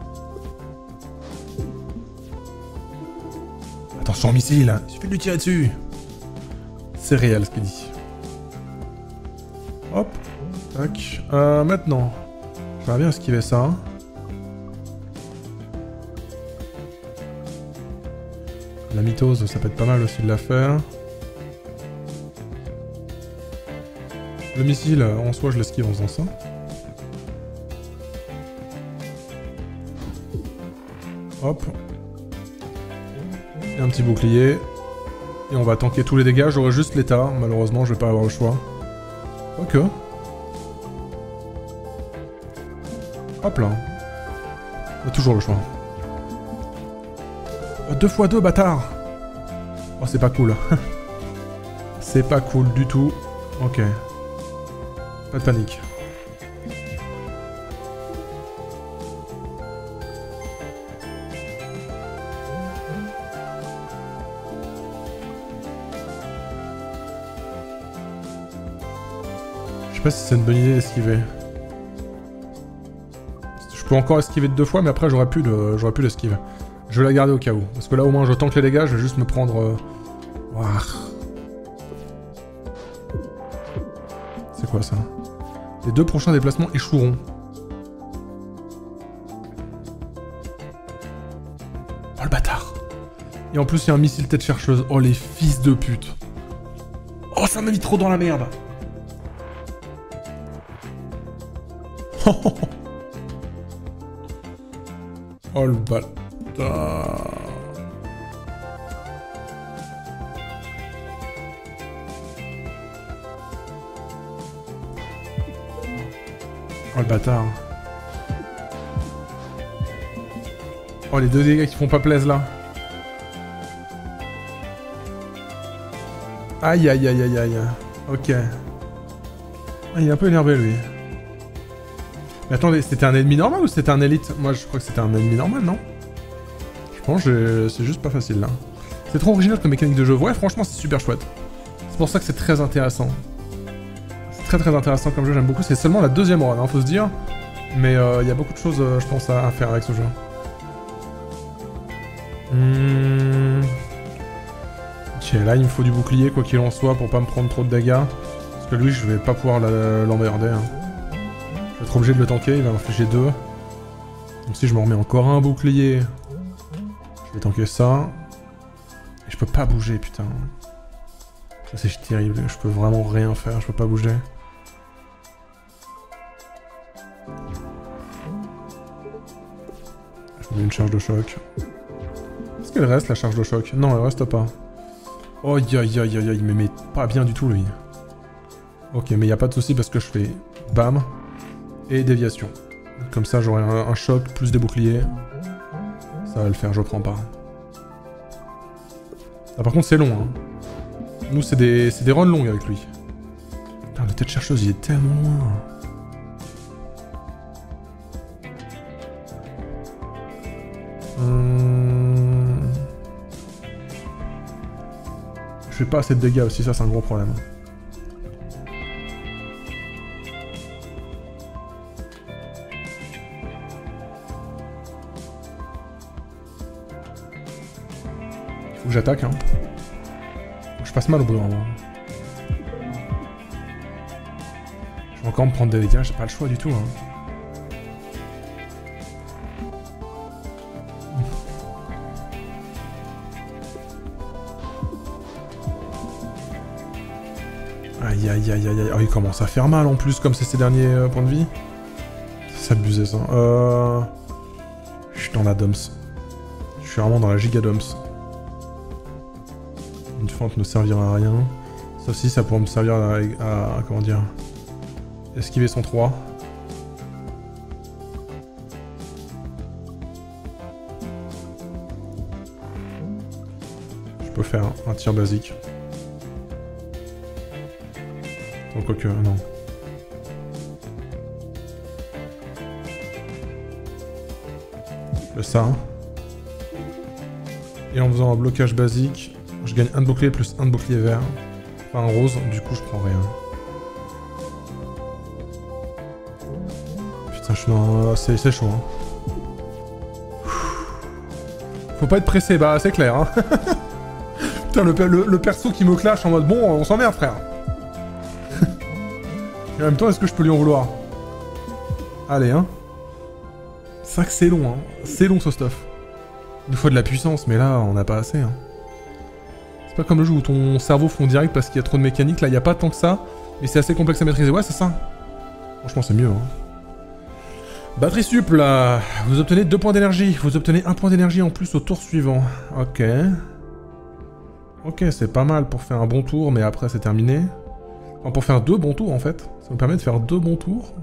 Speaker 1: Attention, missile, il suffit de lui tirer dessus. C'est réel ce qu'il dit. Hop, tac. Maintenant, j'aimerais bien esquiver ça. La mitose, ça peut être pas mal aussi de la faire. Le missile, en soi, je l'esquive en faisant ça. Hop. Et un petit bouclier. Et on va tanker tous les dégâts. J'aurai juste l'état. Malheureusement, je vais pas avoir le choix. Ok. Hop là. On a toujours le choix. 2 x 2, bâtard! Oh, c'est pas cool. C'est pas cool du tout. Ok. Pas de panique. Je sais pas si c'est une bonne idée d'esquiver. Je peux encore esquiver 2 fois, mais après j'aurais pu l'esquiver. Je vais la garder au cas où. Parce que là, au moins, je tank les dégâts, je vais juste me prendre... C'est quoi, ça? Les 2 prochains déplacements échoueront. Oh, le bâtard! Et en plus, il y a un missile tête chercheuse. Oh, les fils de pute! Oh, ça m'a mis trop dans la merde! Oh, le bâtard! Oh le bâtard. Oh les 2 dégâts qui font pas plaisir là. Aïe aïe aïe aïe aïe. Ok. Ah, il est un peu énervé lui. Mais attendez, c'était un ennemi normal ou c'était un élite? Moi je crois que c'était un ennemi normal, non? Je pense que c'est juste pas facile là. C'est trop original comme mécanique de jeu. Ouais, franchement c'est super chouette. C'est pour ça que c'est très intéressant. C'est très intéressant comme jeu, j'aime beaucoup. C'est seulement la 2e run, hein, faut se dire. Mais il y a beaucoup de choses, je pense, à faire avec ce jeu. Ok, là il me faut du bouclier quoi qu'il en soit pour pas me prendre trop de dégâts. Parce que lui je vais pas pouvoir l'emmerder. Hein. Je vais être obligé de le tanker, il va m'infliger 2. Donc si je me remets encore un bouclier, je vais tanker ça. Et je peux pas bouger putain. Ça c'est terrible, je peux vraiment rien faire, je peux pas bouger. Je mets une charge de choc. Est-ce qu'elle reste la charge de choc? Non, elle reste pas. Oh aïe aïe aïe aïe, il me met pas bien du tout lui. Ok, mais y a pas de souci parce que je fais bam et déviation. Comme ça j'aurai un choc plus des boucliers. Ça va le faire, je prends pas. Ah, par contre c'est long hein. Nous c'est des runs longues avec lui. Putain, la tête chercheuse il est tellement loin. Je fais pas assez de dégâts aussi, ça c'est un gros problème. Il faut que j'attaque hein. Faut que je passe mal au bout d'un moment. Je vais encore me prendre des dégâts, j'ai pas le choix du tout hein. Aïe aïe aïe aïe aïe, oh, il commence à faire mal en plus comme c'est ses derniers points de vie. C'est abusé ça. Je suis dans la dumps. Je suis vraiment dans la giga dumps. Une fente ne servira à rien. Sauf si ça pourrait me servir à comment dire, esquiver son 3. Je peux faire un tir basique. Donc quoique, non. Le ça. Et en faisant un blocage basique, je gagne un de bouclier plus un de bouclier vert. Enfin un rose, du coup je prends rien. Putain, je suis dans... C'est chaud, hein. Faut pas être pressé, bah c'est clair, hein. Putain, le perso qui me clash en mode, bon, on s'emmerde, frère. Et en même temps, est-ce que je peux lui en vouloir? Allez, hein. C'est vrai que c'est long, hein. C'est long, ce stuff. Il faut de la puissance, mais là, on n'a pas assez, hein. C'est pas comme le jeu où ton cerveau fond direct parce qu'il y a trop de mécanique. Là, il n'y a pas tant que ça. Et c'est assez complexe à maîtriser. Ouais, c'est ça. Franchement, c'est mieux, hein. Batterie sup, là. Vous obtenez 2 points d'énergie. Vous obtenez 1 point d'énergie en plus au tour suivant. Ok. Ok, c'est pas mal pour faire un bon tour, mais après, c'est terminé. Enfin, pour faire 2 bons tours, en fait. Ça me permet de faire 2 bons tours.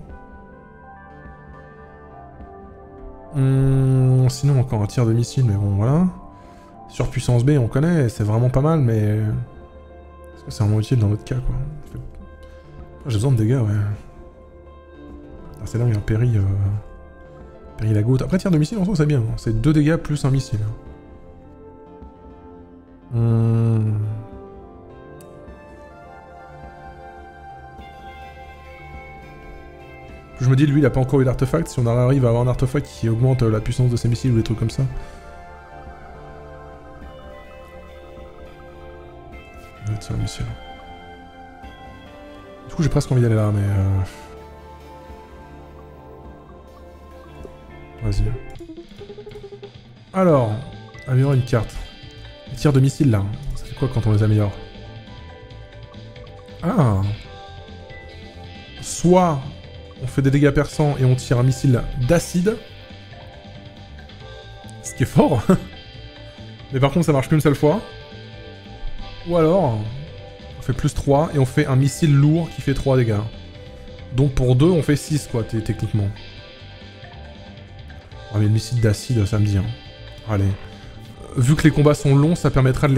Speaker 1: Sinon, encore un tir de missile, mais bon, voilà. Sur puissance B, on connaît, c'est vraiment pas mal, mais... Est-ce que c'est vraiment utile dans notre cas, quoi? J'ai besoin de dégâts, ouais. Ah, c'est là où il y a un péril... Péril à goutte. Après, tir de missile, en soi, c'est bien. Hein. C'est 2 dégâts plus un missile. Je me dis, lui, il a pas encore eu l'artefact. Si on arrive à avoir un artefact qui augmente la puissance de ses missiles ou des trucs comme ça. C'est un missile. Du coup, j'ai presque envie d'aller là, mais... Vas-y. Alors, améliore une carte. Les tirs de missiles, là. Ça fait quoi quand on les améliore? Ah. Soit... on fait des dégâts perçants et on tire un missile d'acide. Ce qui est fort. Mais par contre, ça marche qu'une seule fois. Ou alors, on fait plus 3 et on fait un missile lourd qui fait 3 dégâts. Donc pour 2, on fait 6, quoi, techniquement. Ah, mais le missile d'acide, ça me dit. Hein. Allez. Vu que les combats sont longs, ça permettra de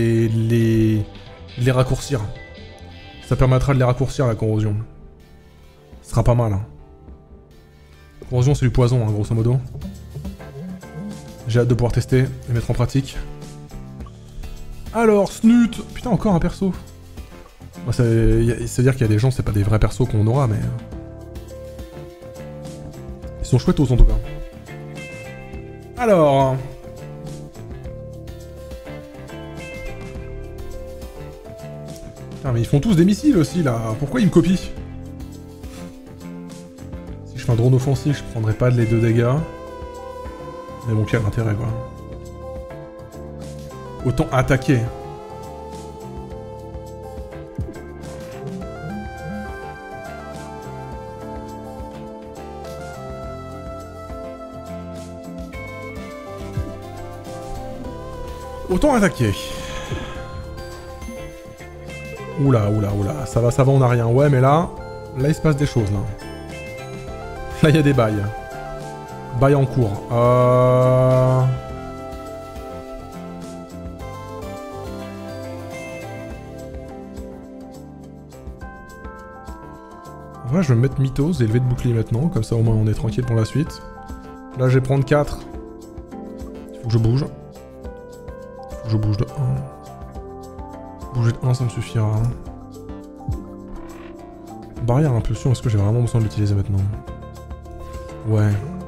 Speaker 1: les raccourcir. Ça permettra de les raccourcir, la corrosion. Ce sera pas mal. Hein. Corrosion, c'est du poison, hein, grosso modo. J'ai hâte de pouvoir tester et mettre en pratique. Alors, Snut! Putain, encore un perso. Bon, c'est-à-dire qu'il y a des gens, c'est pas des vrais persos qu'on aura, mais... Ils sont chouettos, en tout cas. Alors... Putain, mais ils font tous des missiles aussi, là. Pourquoi ils me copient? Si je fais un drone offensif, je prendrai pas les 2 dégâts. Mais bon, quel intérêt, quoi. Autant attaquer. Autant attaquer. Oula, oula, oula. Ça va, on a rien. Ouais, mais là... Là, il se passe des choses, là. Là, il y a des bails. Bails en cours. En vrai, je vais me mettre mythos et élever de bouclier maintenant. Comme ça, au moins, on est tranquille pour la suite. Là, je vais prendre 4. Il faut que je bouge. Je bouge de 1. Bouger de 1, ça me suffira. Barrière impulsion, est-ce que j'ai vraiment besoin de l'utiliser maintenant? Ouais.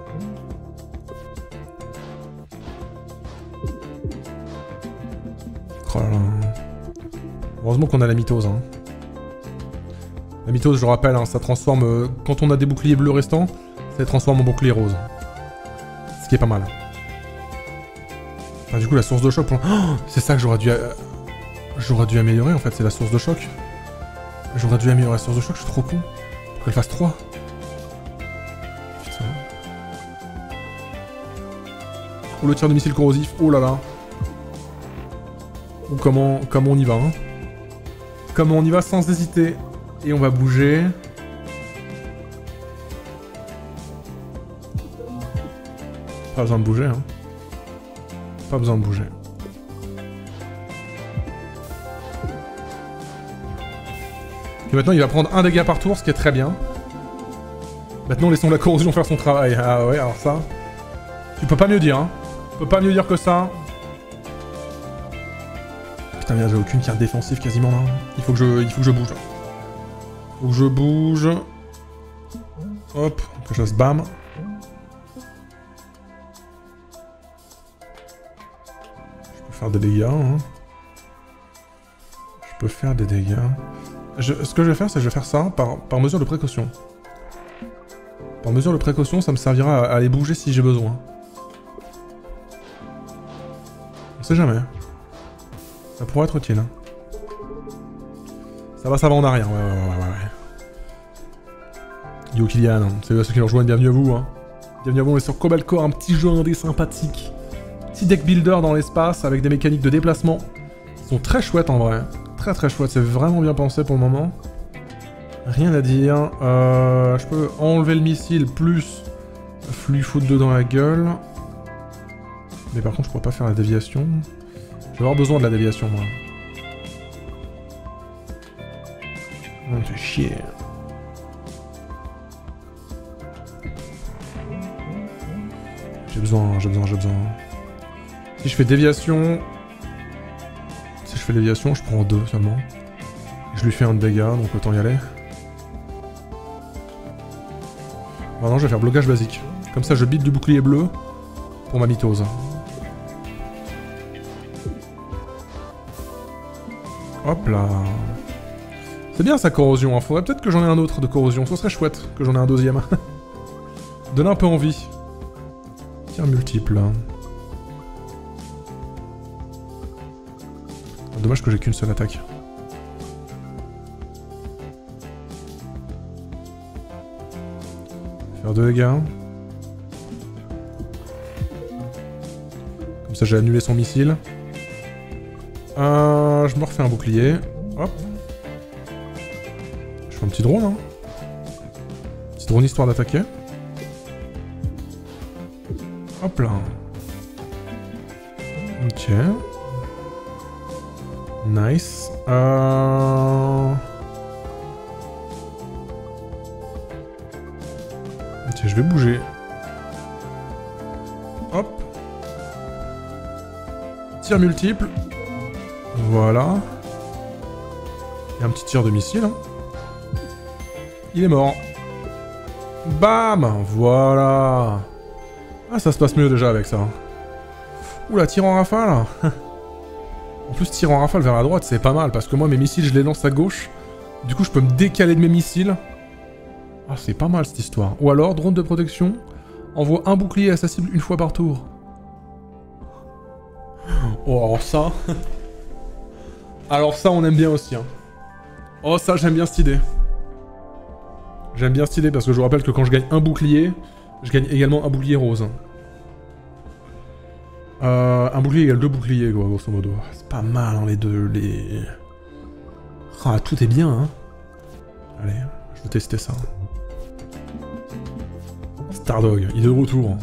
Speaker 1: Oh là là. Heureusement qu'on a la mitose. Hein. La mitose, je rappelle, hein, ça transforme... quand on a des boucliers bleus restants, ça les transforme en boucliers roses. Ce qui est pas mal. Ah, du coup, la source de choc... Pour... Oh, c'est ça que j'aurais dû... J'aurais dû améliorer, en fait, c'est la source de choc. J'aurais dû améliorer la source de choc, je suis trop con. Pour qu'elle fasse 3. Putain. Oh, le tir de missile corrosif, oh là là. Oh, comment on y va, hein. Comment on y va sans hésiter. Et on va bouger. Pas besoin de bouger, hein. Pas besoin de bouger. Et maintenant, il va prendre 1 dégât par tour, ce qui est très bien. Maintenant, laissons la corrosion faire son travail. Ah ouais, alors ça... Tu peux pas mieux dire, hein. Tu peux pas mieux dire que ça. Putain, merde, j'ai aucune carte défensive quasiment, là. Il faut que je bouge. Faut que je bouge. Hop, que je fasse bam. Je peux faire des dégâts, hein. Je peux faire des dégâts. Ce que je vais faire, c'est que je vais faire ça par mesure de précaution. Par mesure de précaution, ça me servira à aller bouger si j'ai besoin. On sait jamais. Ça pourrait être utile. Ça va, on a rien. Ouais. Yo Kylian, c'est ceux qui nous rejoignent, bienvenue à vous. Hein. Bienvenue à vous, on est sur Cobalt Core, un petit jeu indé sympathique. Petit deck builder dans l'espace avec des mécaniques de déplacement. Ils sont très chouettes en vrai. Très chouette, c'est vraiment bien pensé pour le moment. Rien à dire. Je peux enlever le missile plus lui foutre dedans la gueule. Mais par contre, je pourrais pas faire la déviation. Je vais avoir besoin de la déviation, moi. On me fait chier. J'ai besoin. Si je fais déviation... Si je fais déviation, je prends 2 seulement. Je lui fais 1 de dégâts, donc autant y aller. Maintenant, je vais faire blocage basique. Comme ça, je bite du bouclier bleu pour ma mitose. Hop là. C'est bien sa corrosion, hein. Faudrait peut-être que j'en ai un autre de corrosion. Ce serait chouette que j'en ai un 2e. Donne un peu envie. Tir multiple. Dommage que j'ai qu'une seule attaque. Faire 2 dégâts. Comme ça j'ai annulé son missile. Je me refais un bouclier. Hop. Je fais un petit drone, hein. Petit drone histoire d'attaquer. Hop là. Ok. Nice. Ok, je vais bouger. Hop. Tir multiple. Voilà. Et un petit tir de missile. Hein. Il est mort. Bam. Voilà. Ah, ça se passe mieux déjà avec ça. Oula, tir en rafale. En plus, tir en rafale vers la droite, c'est pas mal, parce que moi, mes missiles, je les lance à gauche. Du coup, je peux me décaler de mes missiles. Ah, c'est pas mal, cette histoire. Ou alors, drone de protection, envoie un bouclier à sa cible une fois par tour. Oh, alors ça... alors ça, on aime bien aussi, hein. Oh, ça, j'aime bien cette idée. J'aime bien cette idée, parce que je vous rappelle que quand je gagne un bouclier, je gagne également un bouclier rose. Un bouclier égale 2 boucliers, quoi, grosso modo. C'est pas mal, hein, les deux, les... Ah, tout est bien, hein. Allez, je vais tester ça. Stardog, il est de retour.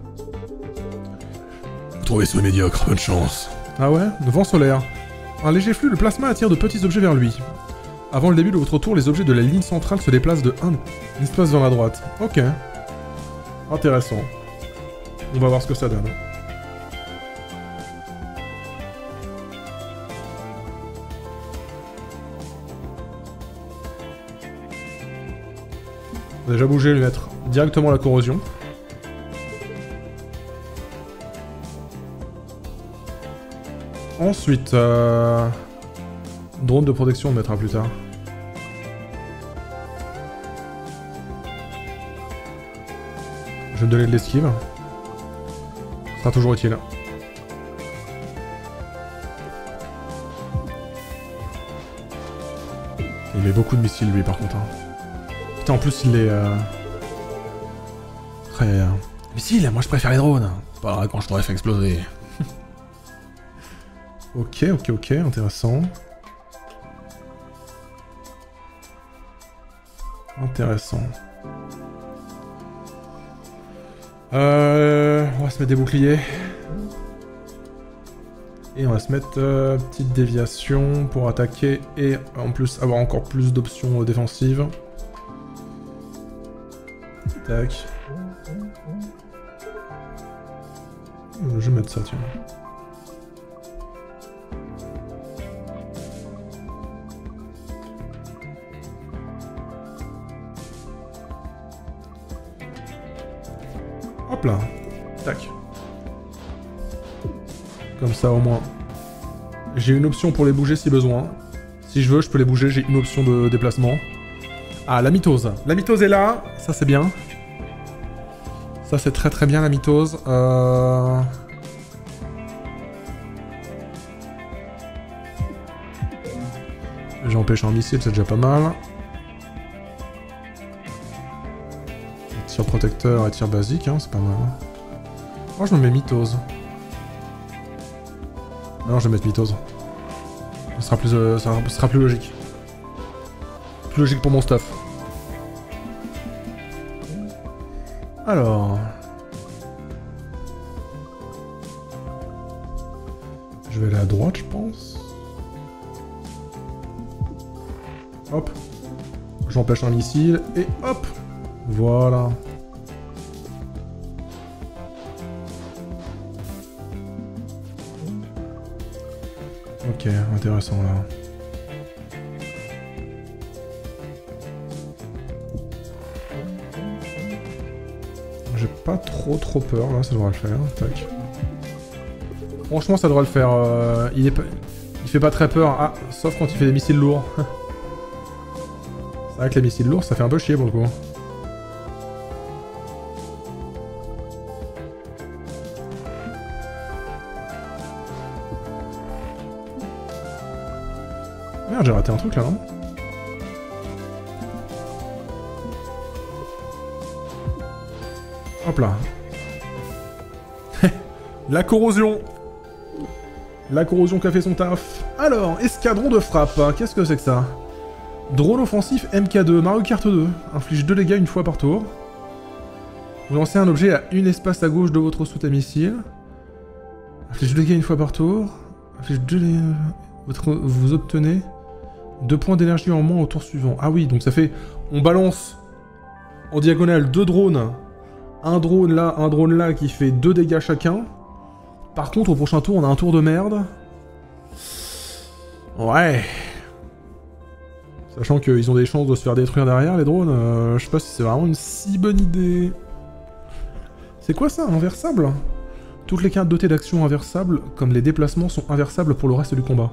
Speaker 1: Vous trouvez ce médiocre, bonne chance. Ah ouais, le vent solaire. Un léger flux de plasma attire de petits objets vers lui. Avant le début de votre tour, les objets de la ligne centrale se déplacent de 1 espace vers la droite. Ok. Intéressant. On va voir ce que ça donne. On a déjà bougé lui mettre directement la corrosion. Ensuite, drone de protection on le mettra plus tard. Je vais me donner de l'esquive. Ce sera toujours utile. Il met beaucoup de missiles lui par contre. Hein. Putain en plus il est... Très... Missiles, moi je préfère les drones. C'est pas grave quand je t'aurais fait exploser. Ok, intéressant. Intéressant. On va se mettre des boucliers. Et on va se mettre petite déviation pour attaquer et en plus avoir encore plus d'options défensives. Tac. Je vais mettre ça, tiens. Hop là. Tac. Comme ça au moins. J'ai une option pour les bouger si besoin. Si je veux, je peux les bouger, j'ai une option de déplacement. Ah, la mitose. La mitose est là, ça c'est bien. Ça c'est très très bien la mitose. J'empêche un missile, c'est déjà pas mal. Tir protecteur et tir basique, hein, c'est pas mal. Moi je me mets mitose. Non, je vais mettre mitose. Ce sera plus logique. Plus logique pour mon stuff. Alors... je vais aller à droite, je pense. Hop. J'empêche un missile, et hop. Voilà. Ok, intéressant là. J'ai pas trop peur là, ça devrait le faire. Tac. Franchement, ça devrait le faire. Il fait pas très peur. Ah, sauf quand il fait des missiles lourds. C'est vrai que les missiles lourds, ça fait un peu chier pour le coup. Merde, j'ai raté un truc là, non? Hop là. La corrosion. La corrosion qui a fait son taf. Alors, escadron de frappe. Qu'est-ce que c'est que ça? Drone offensif MK2. Mario Kart 2. Inflige 2 dégâts une fois par tour. Vous lancez un objet à une espace à gauche de votre soute à missile. Inflige 2 dégâts une fois par tour. Inflige 2 dégâts... Vous obtenez 2 points d'énergie en moins au tour suivant. Ah oui, donc ça fait... On balance en diagonale 2 drones. Un drone là qui fait 2 dégâts chacun. Par contre, au prochain tour, on a un tour de merde. Ouais. Sachant qu'ils ont des chances de se faire détruire derrière, les drones, je sais pas si c'est vraiment une si bonne idée. C'est quoi ça, inversable? Toutes les cartes dotées d'actions inversables, comme les déplacements, sont inversables pour le reste du combat.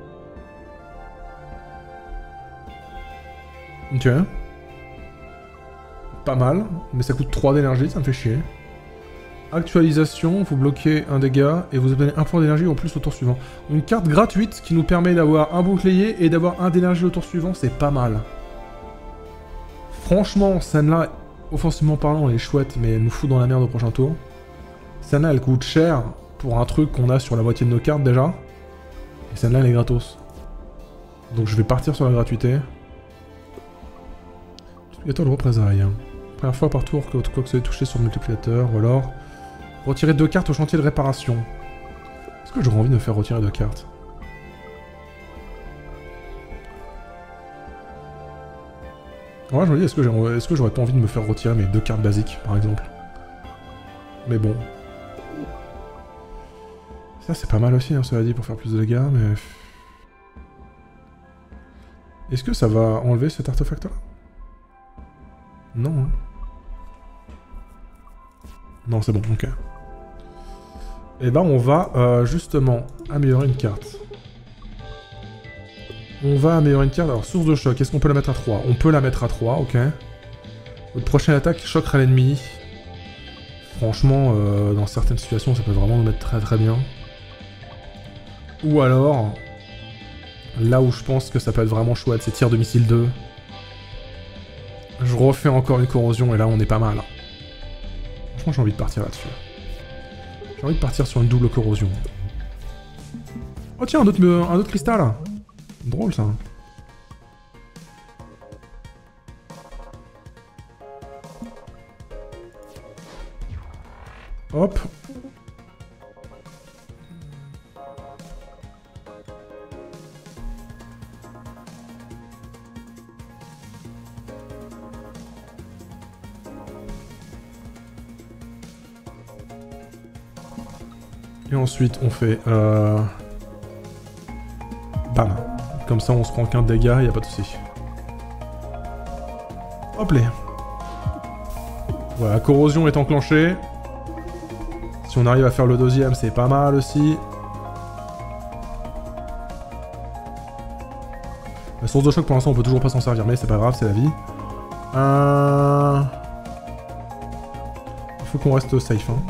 Speaker 1: Ok. Pas mal, mais ça coûte 3 d'énergie, ça me fait chier. Actualisation, vous bloquez un dégât et vous obtenez un point d'énergie en plus au tour suivant. Une carte gratuite qui nous permet d'avoir un bouclier et d'avoir un d'énergie au tour suivant, c'est pas mal. Franchement, celle-là, offensivement parlant, elle est chouette, mais elle nous fout dans la merde au prochain tour. Celle-là, elle coûte cher pour un truc qu'on a sur la moitié de nos cartes déjà. Et celle-là, elle est gratos. Donc je vais partir sur la gratuité. Multiplicateur de représailles. Première fois par tour que quoi que ce soit touché sur le multiplicateur, ou alors... Retirer 2 cartes au chantier de réparation. Est-ce que j'aurais envie de me faire retirer 2 cartes? Ouais, je me dis, est-ce que j'aurais pas envie de me faire retirer mes 2 cartes basiques, par exemple? Mais bon. Ça, c'est pas mal aussi, hein, cela dit, pour faire plus de dégâts, mais... Est-ce que ça va enlever cet artefact-là? Non, hein. Non, c'est bon, ok. Et ben, on va justement améliorer une carte. On va améliorer une carte. Alors, source de choc, est-ce qu'on peut la mettre à 3? On peut la mettre à 3, ok. Votre prochaine attaque choquera l'ennemi. Franchement, dans certaines situations, ça peut vraiment nous mettre très très bien. Ou alors, là où je pense que ça peut être vraiment chouette, c'est tir de missile 2. Je refais encore une corrosion et là, on est pas mal. Franchement, j'ai envie de partir là-dessus. J'ai envie de partir sur une double corrosion. Oh tiens, un autre cristal. Drôle ça. Hop. Et ensuite, on fait... Bam. Comme ça, on se prend qu'un dégât, y a pas de souci. Hop là. Voilà, corrosion est enclenchée. Si on arrive à faire le deuxième, c'est pas mal aussi. La source de choc, pour l'instant, on peut toujours pas s'en servir, mais c'est pas grave, c'est la vie. Il faut qu'on reste safe, hein.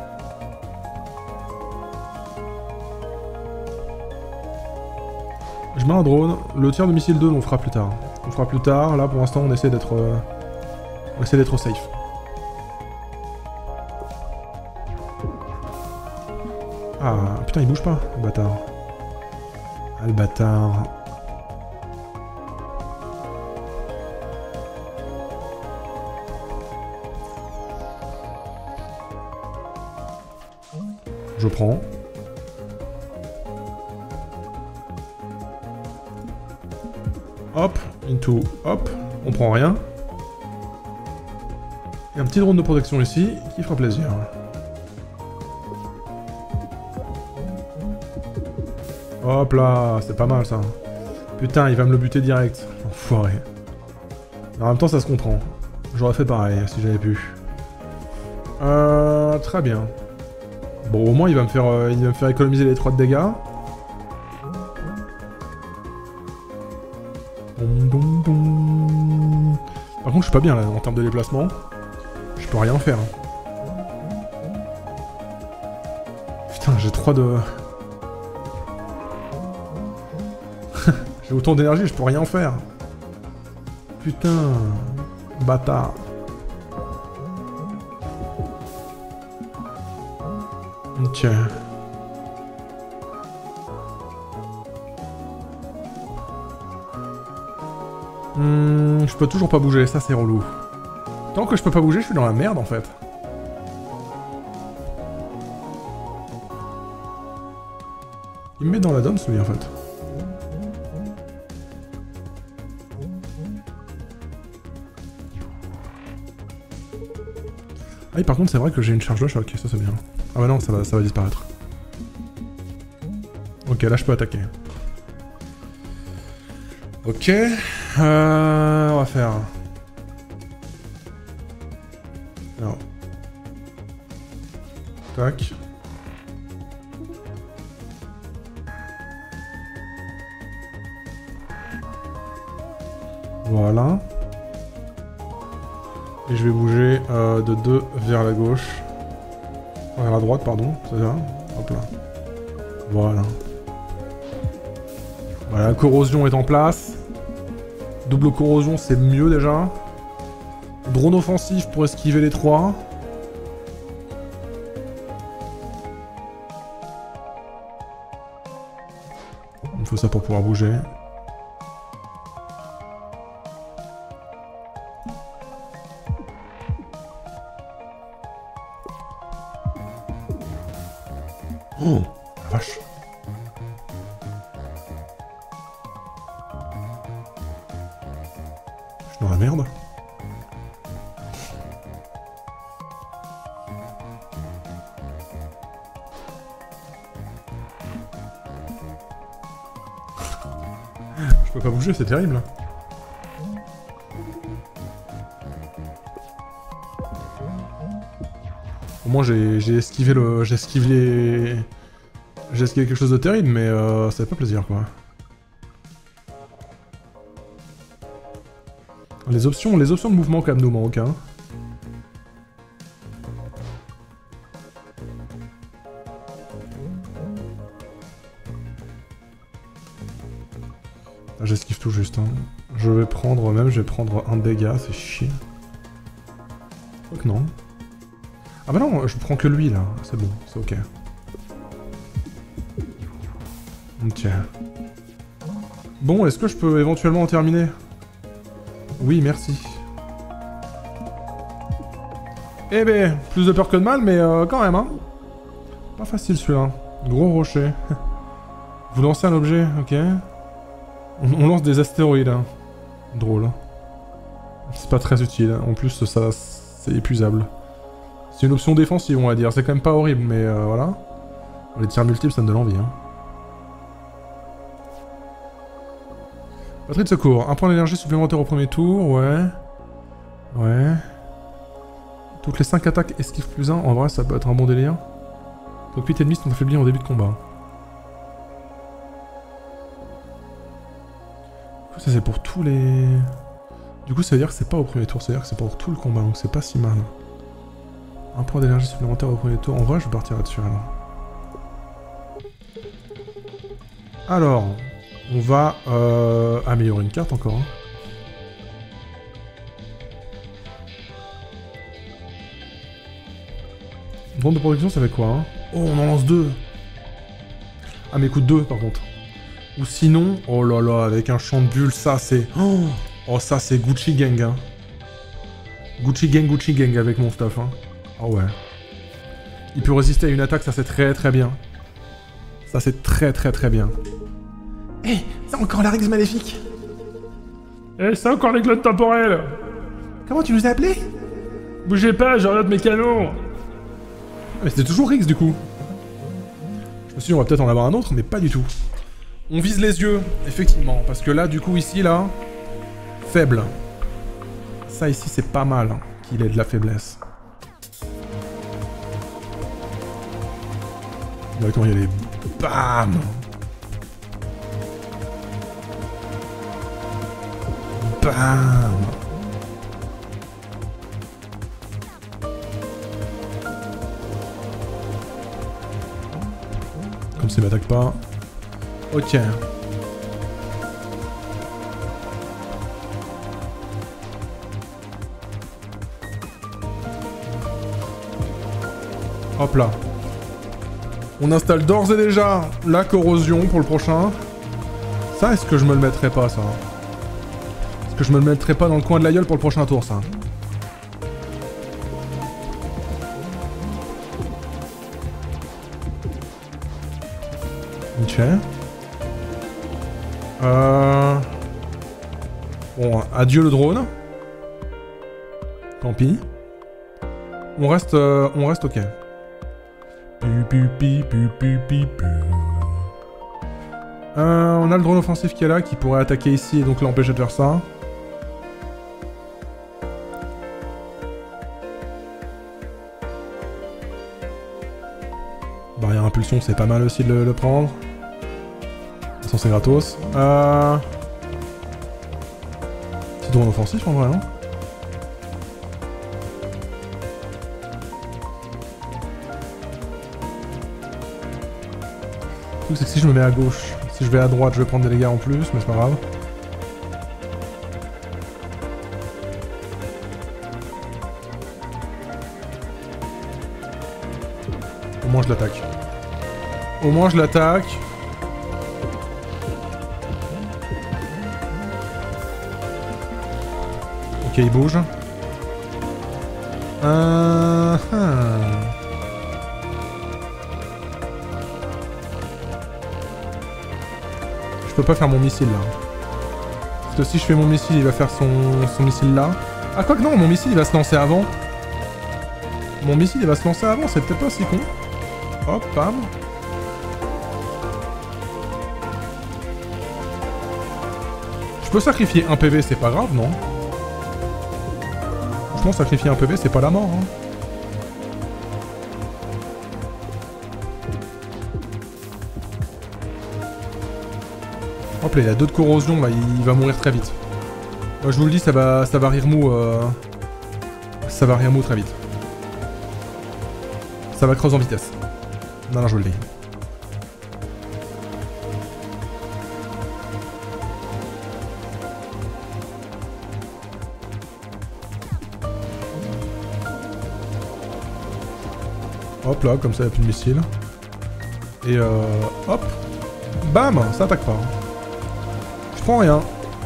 Speaker 1: Je mets un drone. Le tir de missile 2, on fera plus tard. On fera plus tard. Là, pour l'instant, on essaie d'être... On essaie d'être safe. Ah, putain, il bouge pas, le bâtard. Ah, le bâtard. Je prends. Hop, into, hop, on prend rien. Et un petit drone de protection ici, qui fera plaisir. Hop là, c'est pas mal ça. Putain, il va me le buter direct. Enfoiré. En même temps, ça se comprend. J'aurais fait pareil, si j'avais pu. Très bien. Bon, au moins, il va me faire économiser les 3 de dégâts. Par contre, je suis pas bien là en termes de déplacement. Je peux rien faire. Putain, j'ai 3 de... j'ai autant d'énergie, je peux rien faire. Putain, bâtard. Ok. Je peux toujours pas bouger, ça c'est relou. Tant que je peux pas bouger, je suis dans la merde en fait. Il me met dans la donne celui en fait. Ah oui, par contre c'est vrai que j'ai une charge de choc, ça c'est bien. Ah bah non, ça va disparaître. Ok, là je peux attaquer. Ok, on va faire... Alors... Tac. Voilà. Et je vais bouger de 2 vers la gauche. Vers la droite, pardon. C'est ça. Hop là. Voilà. Voilà, la corrosion est en place. Double corrosion, c'est mieux déjà. Drone offensif pour esquiver les 3. Il me faut ça pour pouvoir bouger. Oh, la vache. Je suis dans la merde. Je peux pas bouger, c'est terrible. Au moins j'ai esquivé le... J'ai esquivé quelque chose de terrible, mais ça fait pas plaisir quoi. Les options de mouvement quand même nous manquent, hein. Ah, j'esquive tout juste, hein. Je vais prendre un dégât, c'est chier. Je crois que non. Ah bah non, je prends que lui là, c'est bon, c'est ok. Tiens. Bon, est-ce que je peux éventuellement en terminer? Oui, merci. Eh ben, plus de peur que de mal, mais quand même, hein. Pas facile celui-là. Gros rocher. Vous lancez un objet, ok. On lance des astéroïdes, hein. Drôle. C'est pas très utile. En plus, ça, c'est épuisable. C'est une option défensive, on va dire. C'est quand même pas horrible, mais voilà. Les tirs multiples, ça me donne envie, hein. Batterie de secours. Un point d'énergie supplémentaire au premier tour, ouais. Ouais. Toutes les 5 attaques esquive plus 1. En vrai, ça peut être un bon délire. Donc 8 ennemis sont affaiblis en début de combat. Ça c'est pour tous les... Du coup ça veut dire que c'est pas au premier tour, ça veut dire que c'est pour tout le combat, donc c'est pas si mal. Un point d'énergie supplémentaire au premier tour, en vrai je vais partir là-dessus alors. On va améliorer une carte encore. Hein. Drone de protection ça fait quoi hein? Oh on en lance 2. Ah mais écoute 2 par contre. Ou sinon, oh là là, avec un champ de bulles, ça c'est... Oh ça c'est Gucci Gang, hein. Gucci Gang avec mon stuff, hein. Ah ouais. Il peut résister à une attaque, ça c'est très très bien. Ça c'est très très très bien.
Speaker 2: Hé, c'est encore la Rex maléfique.
Speaker 3: Eh, c'est encore les clones temporels.
Speaker 2: Comment tu nous as appelés?
Speaker 3: Bougez pas, j'oriente mes canons.
Speaker 1: Ah, mais c'était toujours Rix du coup. Je me suis dit on va peut-être en avoir un autre, mais pas du tout. On vise les yeux, effectivement, parce que là, du coup, ici, là, faible. Ça, ici, c'est pas mal hein, qu'il ait de la faiblesse. Directement y aller. Bam! Bam! Comme ça, il m'attaque pas. Ok. Hop là. On installe d'ores et déjà la corrosion pour le prochain. Ça, est-ce que je me le mettrais pas, ça? Est-ce que je me le mettrais pas dans le coin de la gueule pour le prochain tour, ça? Ok. Bon, adieu le drone. Tant pis. On reste ok. On a le drone offensif qui est là, qui pourrait attaquer ici et donc l'empêcher de faire ça. Barrière impulsion, c'est pas mal aussi de le prendre. De toute façon, c'est gratos. drone offensif en vrai, hein. Le truc c'est que si je me mets à gauche, si je vais à droite je vais prendre des dégâts en plus, mais c'est pas grave. Au moins je l'attaque. Au moins je l'attaque. Ok, il bouge. Je peux pas faire mon missile là. Parce que si je fais mon missile, il va faire son missile là. Ah quoi que non, mon missile il va se lancer avant. Mon missile il va se lancer avant, c'est peut-être pas si con. Hop, bam. Je peux sacrifier un PV, c'est pas grave, non? Franchement, sacrifier un PV, c'est pas la mort, hein. Hop là, il a 2 de corrosion, là, il va mourir très vite. Moi, je vous le dis, ça va rire mou, ça va rire mou très vite. Ça va creuse en vitesse. Non, non, je vous le dis. Hop là, comme ça, il n'y a plus de missiles. Et hop. Bam, ça attaque pas. Je prends rien.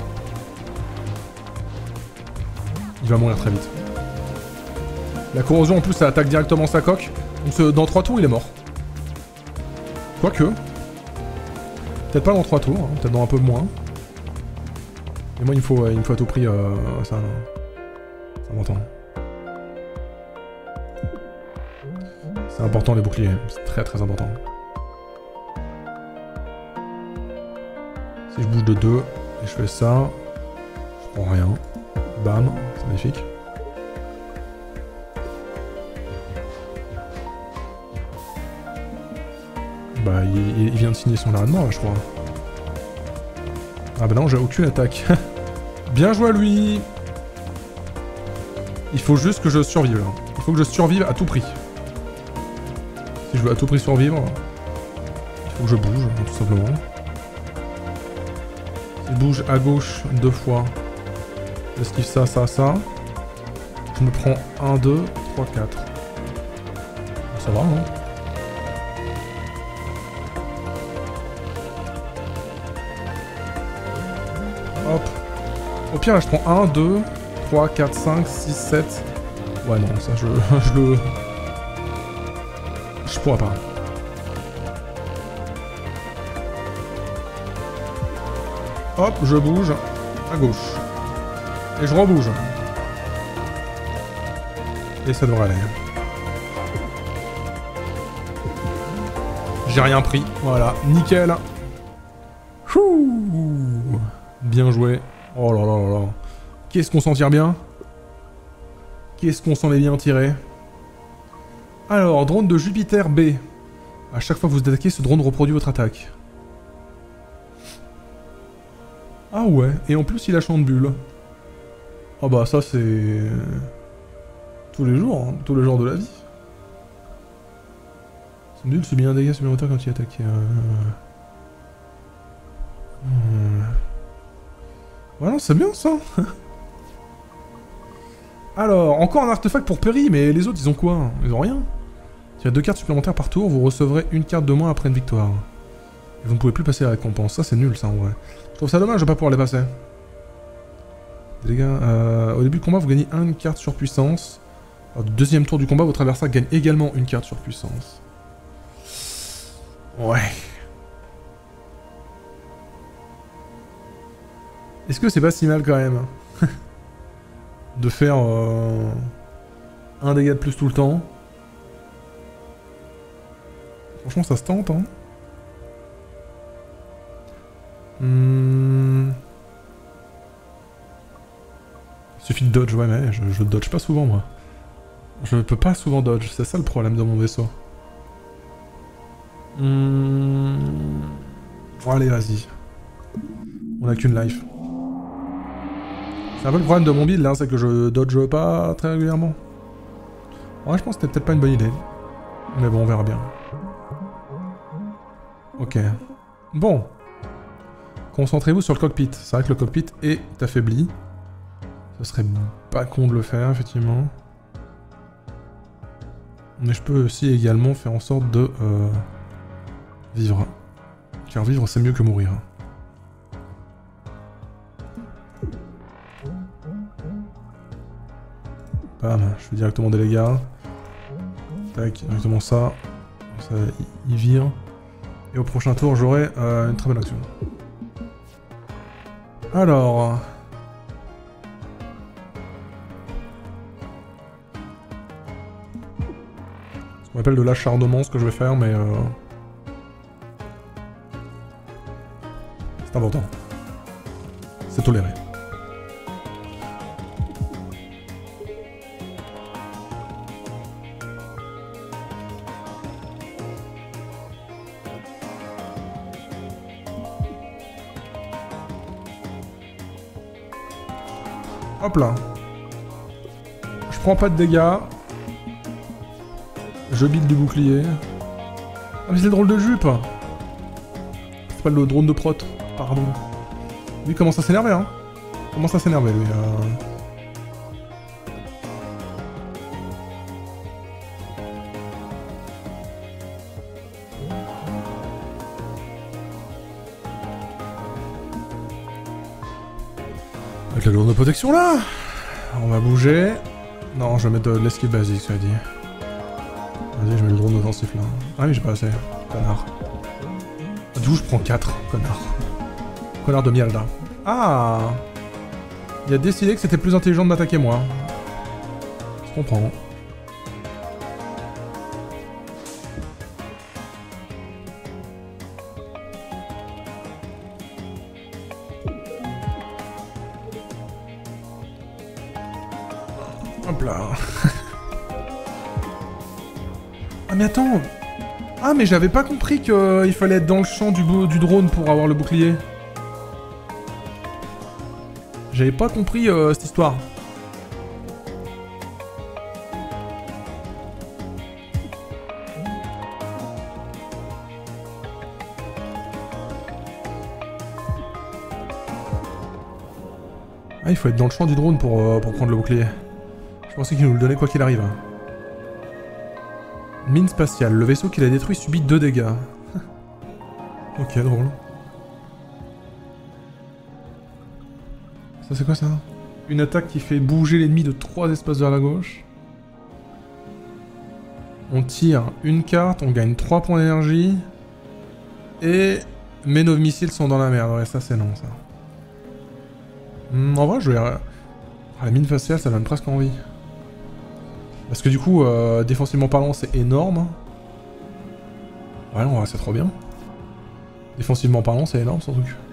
Speaker 1: Il va mourir très vite. La corrosion, en plus, ça attaque directement sa coque. Donc dans 3 tours, il est mort. Quoique. Peut-être pas dans 3 tours, hein, peut-être dans un peu moins. Et moi, il me faut à tout prix ça. Ça m'entend. C'est important les boucliers, c'est très très important. Si je bouge de 2 et je fais ça, je prends rien. Bam, c'est magnifique. Bah il vient de signer son arrêt de mort là je crois. Ah bah non, j'ai aucune attaque. Bien joué à lui. Il faut juste que je survive là. Il faut que je survive à tout prix. Si je veux à tout prix survivre, il faut que je bouge, tout simplement. Si je bouge à gauche 2 fois, j'esquive ça, ça, ça. Je me prends 1, 2, 3, 4. Ça va, hein? Hop. Au pire, là, je prends 1, 2, 3, 4, 5, 6, 7. Ouais, non, ça, je le... Je pourrais pas. Hop, je bouge à gauche. Et je rebouge. Et ça devrait aller. J'ai rien pris. Voilà, nickel. Ouh, bien joué. Oh là là là là. Qu'est-ce qu'on s'en tire bien? Qu'est-ce qu'on s'en est bien tiré? Alors, drone de Jupiter B. À chaque fois que vous attaquez, ce drone reproduit votre attaque. Ah ouais, et en plus il a champ de bulle. Ah bah ça c'est... tous les jours, hein, tous les jours de la vie. Son bulle subit un dégât supplémentaire quand il attaque. Ouais non, c'est bien ça. Alors, encore un artefact pour Perry, mais les autres ils ont quoi? Ils ont rien. Il y a 2 cartes supplémentaires par tour, vous recevrez une carte de moins après une victoire. Et vous ne pouvez plus passer la récompense. Ça c'est nul ça en vrai. Je trouve ça dommage de pas pouvoir les passer. Les gars, au début du combat vous gagnez une carte sur puissance. Au deuxième tour du combat, votre adversaire gagne également une carte sur puissance. Ouais. Est-ce que c'est pas si mal quand même de faire un dégât de plus tout le temps? Franchement ça se tente hein. Il suffit de dodge, ouais mais je dodge pas souvent moi. Je peux pas souvent dodge, c'est ça le problème de mon vaisseau. Bon allez vas-y. On a qu'une life. C'est un peu le problème de mon build là, c'est que je dodge pas très régulièrement. Ouais, je pense que c'était peut-être pas une bonne idée. Mais bon, on verra bien. Ok. Bon. Concentrez-vous sur le cockpit. C'est vrai que le cockpit est affaibli. Ce serait pas con de le faire, effectivement. Mais je peux aussi également faire en sorte de vivre. Car vivre, c'est mieux que mourir. Bam, je fais directement des dégâts. Tac, directement ça. Ça, il vire. Et au prochain tour, j'aurai une très bonne action. Alors... ce qu'on appelle de l'acharnement, ce que je vais faire, mais... c'est important. C'est toléré. Hop là. Je prends pas de dégâts. Je build du bouclier. Ah mais c'est le drôle de jupe. C'est pas le drone de prot. Pardon. Lui commence à s'énerver hein. Commence à s'énerver lui. Avec la lourde de protection là. On va bouger. Non, je vais mettre de l'esquive basique, ça dit. Vas-y, je mets le drone offensif là. Ah oui, j'ai pas assez. Connard. D'où je prends 4, connard. Connard de miel là. Ah, il a décidé que c'était plus intelligent de m'attaquer moi. Je comprends. Hop là. Ah mais attends. Ah mais j'avais pas compris qu'il fallait être dans le champ du drone pour avoir le bouclier. J'avais pas compris cette histoire. Ah il faut être dans le champ du drone pour prendre le bouclier. Je pensais qu'il nous le donnait quoi qu'il arrive. Mine spatiale. Le vaisseau qu'il a détruit subit 2 dégâts. Ok, drôle. Ça c'est quoi ça? Une attaque qui fait bouger l'ennemi de 3 espaces vers la gauche. On tire une carte, on gagne 3 points d'énergie. Et... mais nos missiles sont dans la merde. Ouais, ça c'est non ça. En vrai, je vais... la mine faciale, ça donne presque envie. Parce que du coup, défensivement parlant, c'est énorme. Ouais, non, c'est trop bien. Défensivement parlant, c'est énorme, sans truc.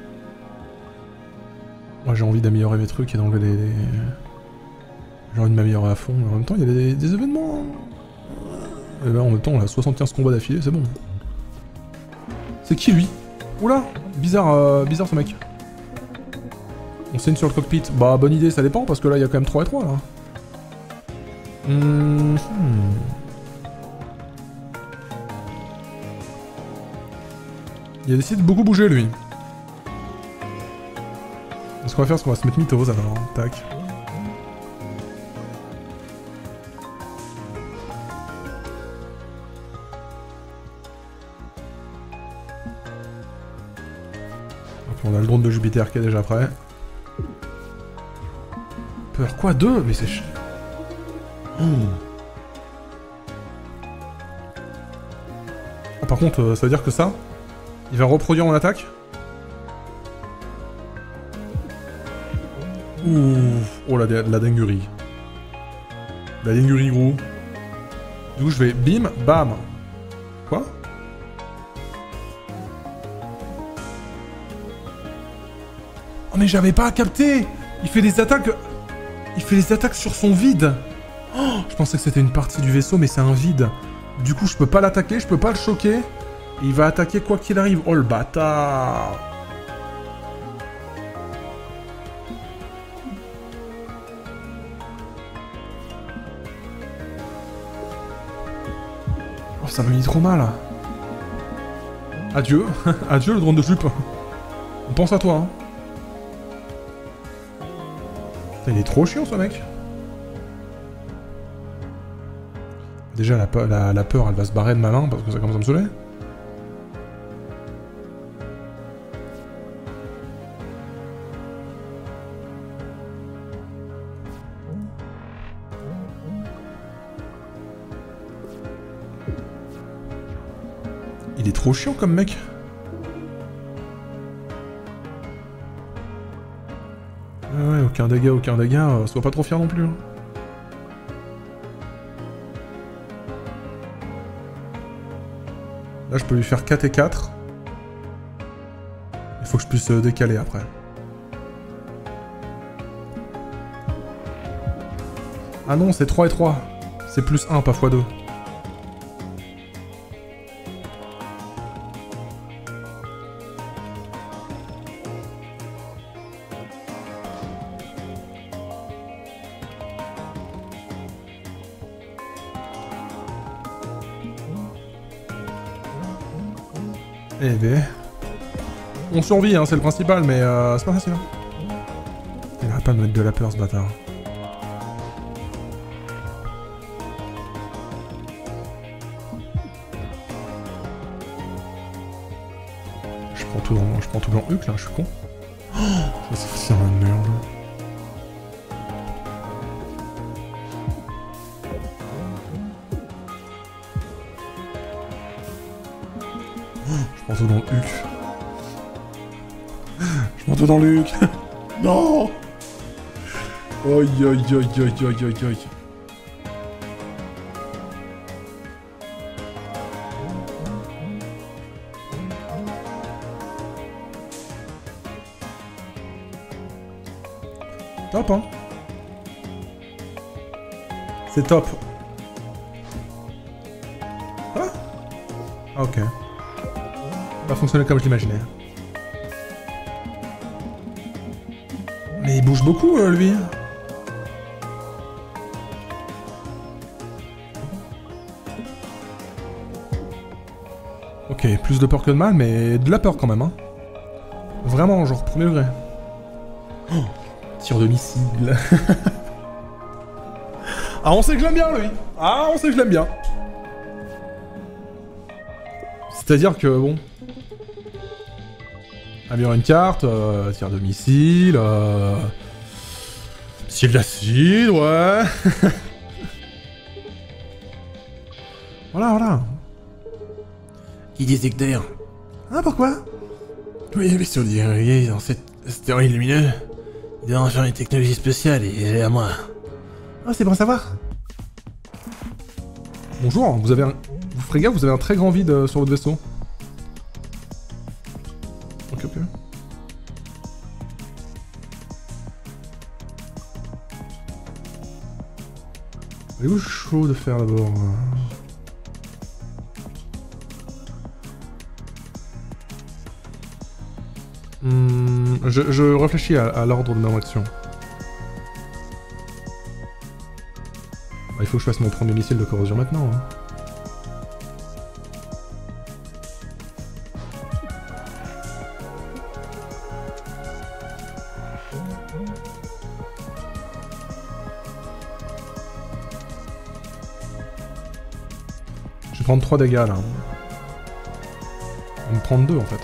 Speaker 1: Moi, j'ai envie d'améliorer mes trucs et d'enlever des... j'ai envie de m'améliorer à fond, mais en même temps, il y a des événements... Et ben, en même temps, on a 75 combats d'affilée, c'est bon. C'est qui, lui? Oula, bizarre, bizarre ce mec. On saigne sur le cockpit. Bah, bonne idée, ça dépend, parce que là, il y a quand même 3 et 3, là. Il a décidé de beaucoup bouger, lui. Ce qu'on va faire, c'est qu'on va se mettre mythos, alors. Tac. Donc, on a le drone de Jupiter qui est déjà prêt. Peur quoi? 2? Mais c'est... Ah, par contre, ça veut dire que ça, il va reproduire mon attaque. Ouh, oh la dinguerie. La dinguerie gros. Du coup je vais bim, bam. Quoi? Oh mais j'avais pas capté. Il fait des attaques... il fait des attaques sur son vide. Oh, je pensais que c'était une partie du vaisseau, mais c'est un vide. Du coup, je peux pas l'attaquer, je peux pas le choquer. Et il va attaquer quoi qu'il arrive. Oh, le bâtard! ça me met trop mal. Adieu. Adieu le drone de jupe. On pense à toi, hein. Putain, il est trop chiant ce mec. Déjà la peur elle va se barrer de ma main parce que ça commence à me saouler. Il est trop chiant comme mec. Ouais, aucun dégât, sois pas trop fier non plus. Hein. Là, je peux lui faire 4 et 4. Il faut que je puisse décaler après. Ah non, c'est 3 et 3. C'est plus 1, pas x2. Eh ben... On survit, hein, c'est le principal, mais c'est pas facile. Hein. Il arrête pas de me mettre de la peur, ce bâtard. Je prends tout dans Huck, là, je suis con. Oh, c'est un merde. Je prends tout dans Huck. Je prends tout dans Luc. Non. Aïe aïe aïe aïe aïe aïe aïe. Top, hein. C'est top. Ah, ok. Pas fonctionné comme je l'imaginais. Mais il bouge beaucoup, lui. Ok, plus de peur que de mal, mais de la peur quand même, hein. Vraiment, genre, premier degré. Oh, tir de missile. Ah, on sait que je l'aime bien, lui. Ah, on sait que je l'aime bien. C'est-à-dire que, bon... Améliorer une carte, tir de missile, missile d'acide, ouais. Voilà.
Speaker 2: Qui dit secteur?
Speaker 1: Ah, pourquoi?
Speaker 2: Oui, mais sur le dans cette stéroïde lumineux, il doit en faire une technologie spéciale et elle est à moi.
Speaker 1: Ah, c'est bon à savoir. Bonjour, vous ferez gaffe, vous avez un très grand vide sur votre vaisseau. Ok. Elle est où chaud de faire d'abord? Je réfléchis à l'ordre de mon action. Il faut que je fasse mon premier missile de corrosion maintenant. Hein. Je vais prendre 3 dégâts là. On va me prendre 2 en fait.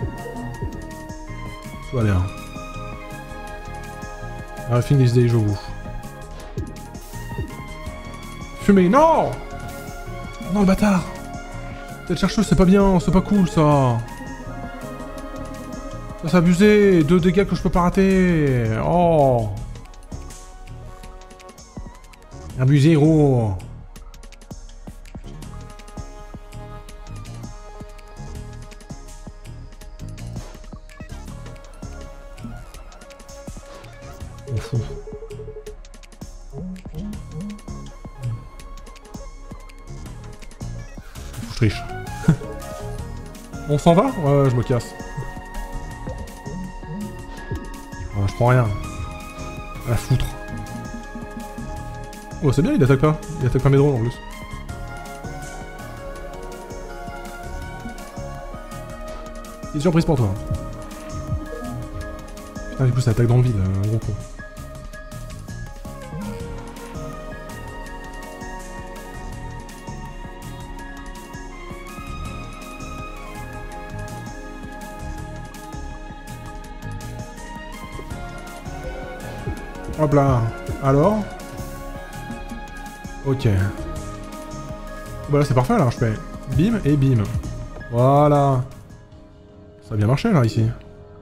Speaker 1: Tout va bien. Everything is déjà vu. Fumée, non! Non, le bâtard! Tête chercheuse, c'est pas bien, c'est pas cool, ça! Ça, c'est abusé! 2 dégâts que je peux pas rater! Oh! Abusé, héros! On fout. Je triche. On s'en va? Ouais, je me casse. Ouais, je prends rien. À la foutre. Oh, c'est bien, il attaque pas. Il attaque pas mes drones en plus. Petite surprise pour toi. Putain, du coup, ça attaque dans le vide, un gros con. Hop là. Alors. Ok. Bah là c'est parfait là, je fais bim et bim. Voilà. Ça a bien marché là ici.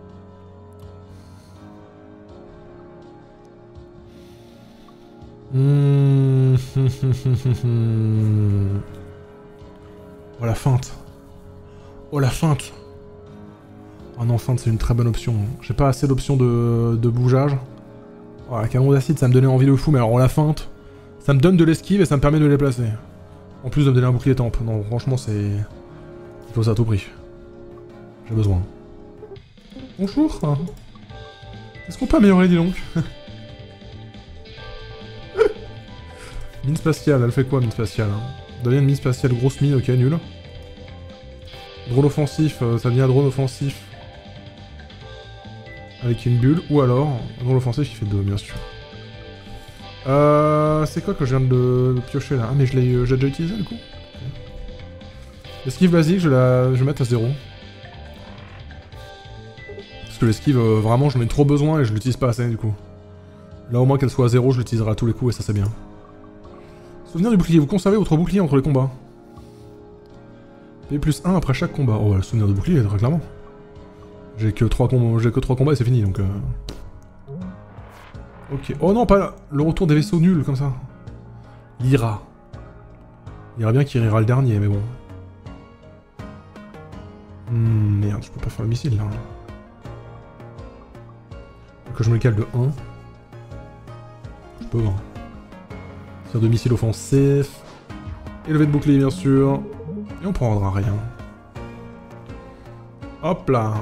Speaker 1: Oh la feinte. Oh la feinte. Oh non, feinte c'est une très bonne option. J'ai pas assez d'options de bougeage. Oh, la canon d'acide, ça me donnait envie de fou, mais alors la feinte, ça me donne de l'esquive et ça me permet de les placer. En plus de me donner un bouclier temp. Non, franchement, c'est... Il faut ça à tout prix. J'ai besoin. Bonjour. Est-ce qu'on peut améliorer, dis donc? Mine spatiale, elle fait quoi, mine spatiale? Devient une mine spatiale, grosse mine, ok, nul. Drone offensif, ça devient un drone offensif. Avec une bulle, ou alors, un drone offensif qui fait 2, bien sûr. C'est quoi que je viens de piocher là? Ah mais j'ai déjà utilisé du coup. L'esquive basique, je vais mettre à 0. Parce que l'esquive, vraiment, j'en ai trop besoin et je l'utilise pas assez du coup. Là au moins qu'elle soit à 0, je l'utiliserai à tous les coups et ça c'est bien. Souvenir du bouclier, vous conservez votre bouclier entre les combats. Payez plus 1 après chaque combat. Oh le souvenir de bouclier, très clairement. J'ai que 3 combats et c'est fini donc... Ok. Oh non, pas le retour des vaisseaux nuls comme ça. L'ira. Il ira bien qu'il ira le dernier, mais bon. Merde, je peux pas faire le missile là. Faut que je me le cale de 1. Je peux, hein. Faire de missiles offensifs. Élevé de bouclier, bien sûr. Et on prendra rien. Hop là.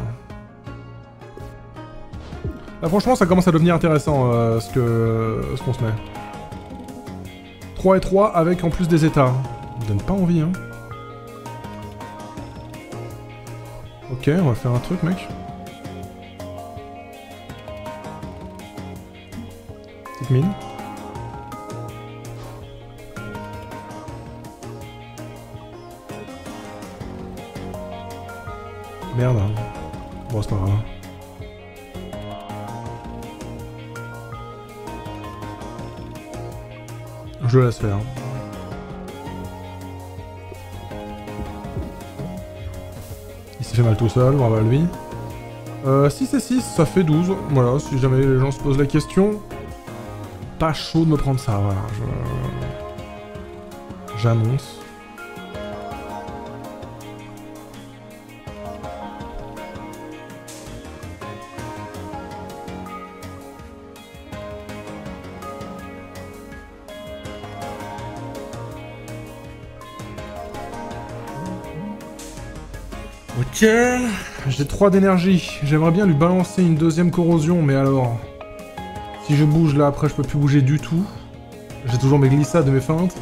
Speaker 1: Là, franchement, ça commence à devenir intéressant ce qu'on se met. 3 et 3 avec en plus des états. Ça me donne pas envie, hein. Ok, on va faire un truc, mec. Petite mine. Merde. Bon, c'est pas grave. Je le laisse faire. Il s'est fait mal tout seul, bravo à lui. 6 et 6, ça fait 12. Voilà, si jamais les gens se posent la question. Pas chaud de me prendre ça, voilà. J'annonce. Ok, j'ai 3 d'énergie. J'aimerais bien lui balancer une deuxième corrosion, mais alors... Si je bouge là, après je peux plus bouger du tout. J'ai toujours mes glissades et mes feintes.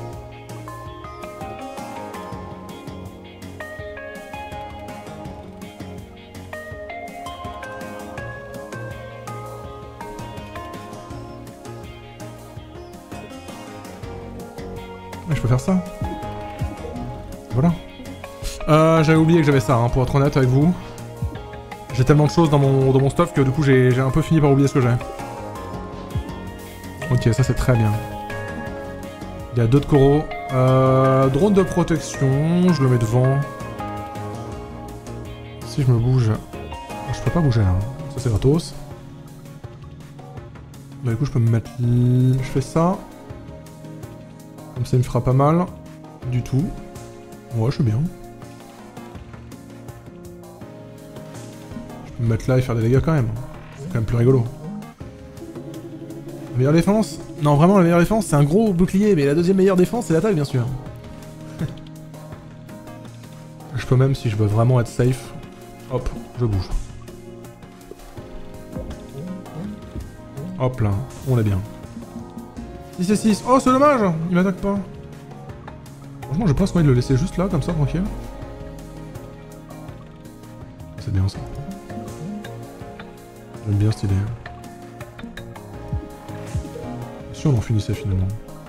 Speaker 1: Je peux faire ça. Voilà. J'avais oublié que j'avais ça, hein, pour être honnête avec vous. J'ai tellement de choses dans mon stuff que du coup j'ai un peu fini par oublier ce que j'ai. Ok, ça c'est très bien. Il y a 2 de coraux. Drone de protection, je le mets devant. Si je me bouge... Je peux pas bouger là, ça c'est gratos. Bah du coup je peux me mettre... Je fais ça. Comme ça il me fera pas mal. Du tout. Ouais, je suis bien. Me mettre là et faire des dégâts quand même. C'est quand même plus rigolo. La meilleure défense? Non, vraiment, la meilleure défense, c'est un gros bouclier, mais la deuxième meilleure défense, c'est l'attaque, bien sûr. Je peux même, si je veux vraiment être safe, hop, je bouge. Hop là, on est bien. 6 et 6. Oh, c'est dommage! Il m'attaque pas. Franchement, je pense qu'on va le laisser juste là, comme ça, tranquille. C'est bien ça. J'aime bien cette idée. Si on en finissait finalement.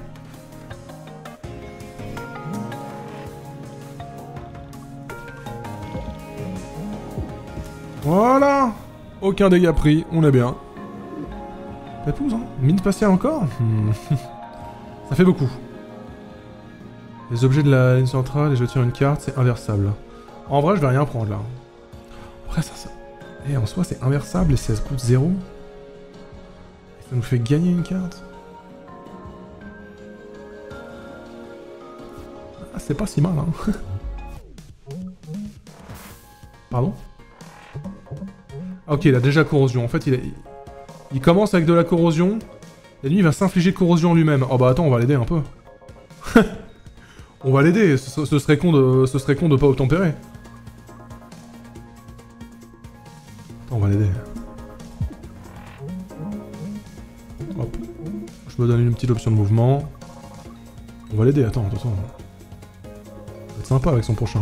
Speaker 1: Voilà. Aucun dégât pris, on est bien. Papouze, hein. Mine spatiale encore. Ça fait beaucoup. Les objets de la ligne centrale et je tire une carte, c'est inversable. En vrai, je vais rien prendre là. Après, ça... Et en soi, c'est inversable et ça coûte 0. Et ça nous fait gagner une carte. Ah, c'est pas si mal, hein. Pardon? Ah, ok, il a déjà corrosion. En fait, il commence avec de la corrosion. Et lui, il va s'infliger corrosion lui-même. Oh bah attends, on va l'aider un peu. On va l'aider, ce serait con de pas obtempérer. Attends, on va l'aider. Hop. Je me donne une petite option de mouvement. On va l'aider, attends. Ça va être sympa avec son prochain.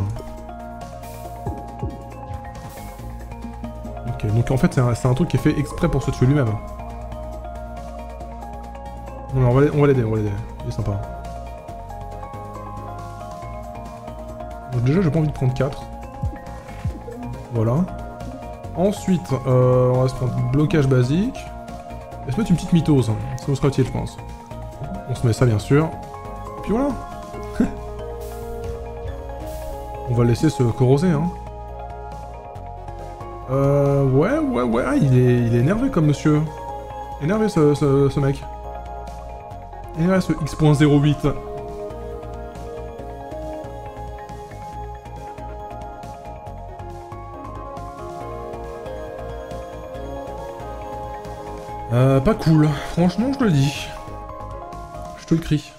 Speaker 1: Ok, donc en fait c'est un truc qui est fait exprès pour se tuer lui-même. Non, mais on va l'aider, il est sympa. Donc déjà j'ai pas envie de prendre 4. Voilà. Ensuite, on va se prendre blocage basique. Et se mettre une petite mitose, ça nous sera utile je pense. On se met ça bien sûr. Et puis voilà. On va le laisser se corroser hein. Ouais, ah, il est énervé comme monsieur. Énervé ce mec. Énervé ce X.08. Pas cool. Franchement, je te le dis. Je te le crie.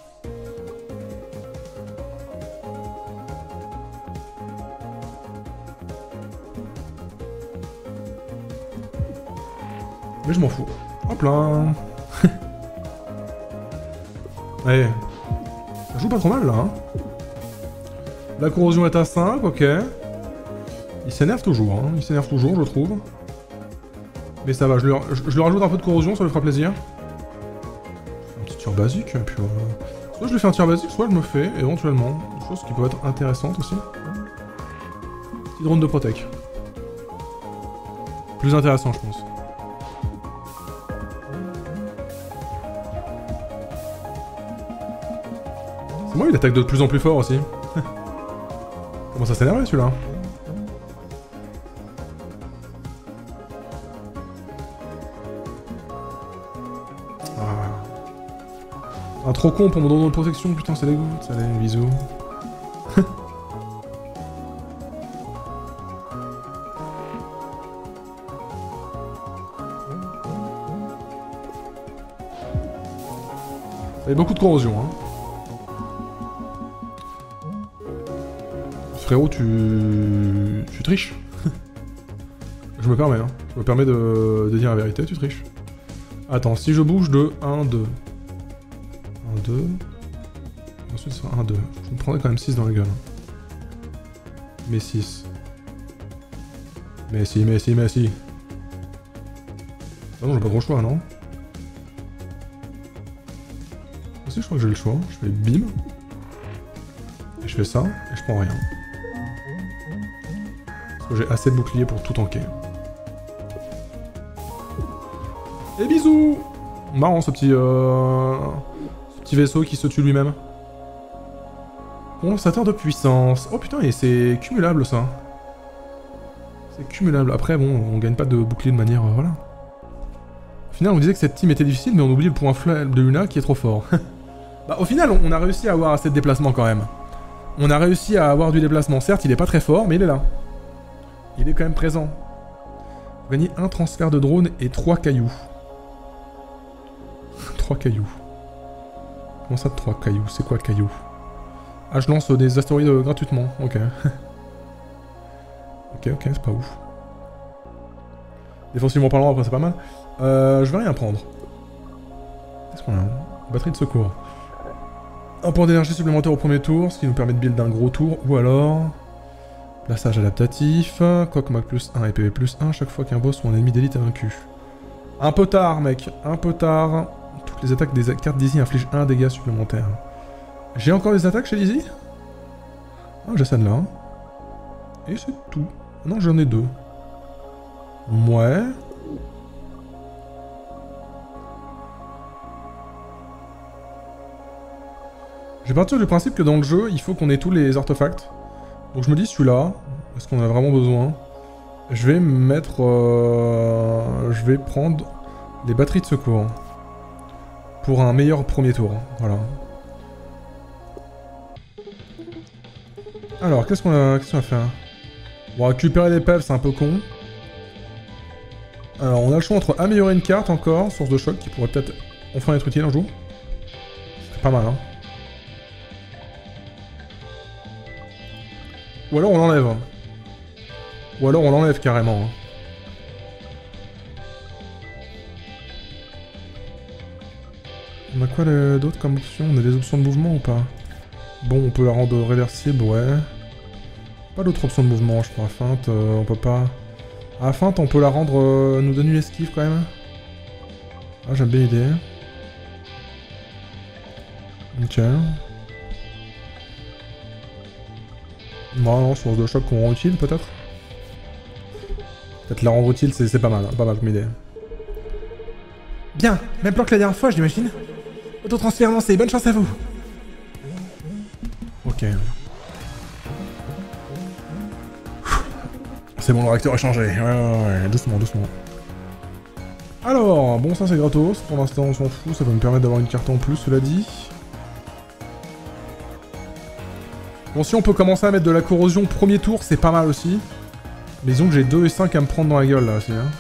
Speaker 1: Mais je m'en fous. Hop là. Allez. Ça joue pas trop mal là. Hein. La corrosion est à 5, ok. Il s'énerve toujours, hein. Il s'énerve toujours, je trouve. Mais ça va, je lui rajoute un peu de corrosion, ça lui fera plaisir. Un petit tir basique, et puis soit je lui fais un tir basique, soit je me fais, éventuellement. Une chose qui peut être intéressante aussi. Petit drone de protec. Plus intéressant, je pense. C'est moi, il attaque de plus en plus fort aussi. Comment ça s'énerve celui-là? Un trop con pour mon drone de protection, putain, ça dégoûte. Allez, bisous. Ça fait beaucoup de corrosion, hein. Frérot, tu triches. Je me permets, hein. Je me permets de dire la vérité, tu triches. Attends, si je bouge de 1, 2... 1, 2... Ensuite, ça sera 1, 2. Je me prendrais quand même 6 dans la gueule. Mais 6. Mais si. Ah non, j'ai pas trop le choix, non? Aussi, je crois que j'ai le choix. Je fais bim. Et je fais ça, et je prends rien. Parce que j'ai assez de boucliers pour tout tanker. Et bisous! Marrant ce petit vaisseau qui se tue lui-même. Condensateur de puissance. Oh putain, et c'est cumulable ça. C'est cumulable. Après, bon, on gagne pas de bouclier de manière... voilà. Au final, on disait que cette team était difficile, mais on oublie le point faible de Luna qui est trop fort. Bah, au final, on a réussi à avoir assez de déplacement quand même. On a réussi à avoir du déplacement. Certes, il est pas très fort, mais il est là. Il est quand même présent. Vous gagnez un transfert de drone et 3 cailloux. 3 cailloux. Comment ça, 3 cailloux? C'est quoi cailloux? Ah, je lance des astéroïdes gratuitement. Ok. ok, c'est pas ouf. Défensivement parlant, après, c'est pas mal. Je vais rien prendre. Qu'est-ce qu'on a? Batterie de secours. Un point d'énergie supplémentaire au premier tour, ce qui nous permet de build un gros tour. Ou alors... Lassage adaptatif, coq-moc plus 1 et PV plus 1 chaque fois qu'un boss ou un ennemi d'élite est vaincu. Un peu tard, mec, un peu tard. Toutes les attaques des cartes d'Izzy infligent 1 dégât supplémentaire. J'ai encore des attaques chez Izzy? Ah, j'ai celle-là. Hein. Et c'est tout. Non, j'en ai 2. Ouais. Je vais partir du principe que dans le jeu, il faut qu'on ait tous les artefacts. Donc je me dis celui-là, est-ce qu'on en a vraiment besoin? Je vais mettre... je vais prendre des batteries de secours. Pour un meilleur premier tour. Voilà. Alors, qu'est-ce qu'on va faire? Bon, récupérer des PEV, c'est un peu con. Alors, on a le choix entre améliorer une carte encore, source de choc, qui pourrait peut-être enfin être utile un jour. C'est pas mal, hein. Ou alors on l'enlève. Ou alors on l'enlève carrément. Hein. On a quoi d'autre comme option? On a des options de mouvement ou pas? Bon, on peut la rendre réversible, ouais. Pas d'autres options de mouvement, je crois. Feinte, on peut pas... Ah, feinte, on peut la rendre... nous donner une esquive, quand même. Ah, j'aime bien l'idée. Ok. Non, source de choc qu'on rend utile, peut-être? Peut-être la rendre utile, c'est pas mal. Hein, pas mal comme idée.
Speaker 2: Bien, même plan que la dernière fois, j'imagine. Autotransfert lancé, bonne chance à vous.
Speaker 1: Ok. C'est bon, le réacteur est changé. Ouais, doucement, doucement. Alors, bon, ça c'est gratos. Pour l'instant, on s'en fout. Ça va me permettre d'avoir une carte en plus, cela dit. Bon, si on peut commencer à mettre de la corrosion premier tour, c'est pas mal aussi. Mais disons que j'ai 2 et 5 à me prendre dans la gueule, là, aussi. Hein.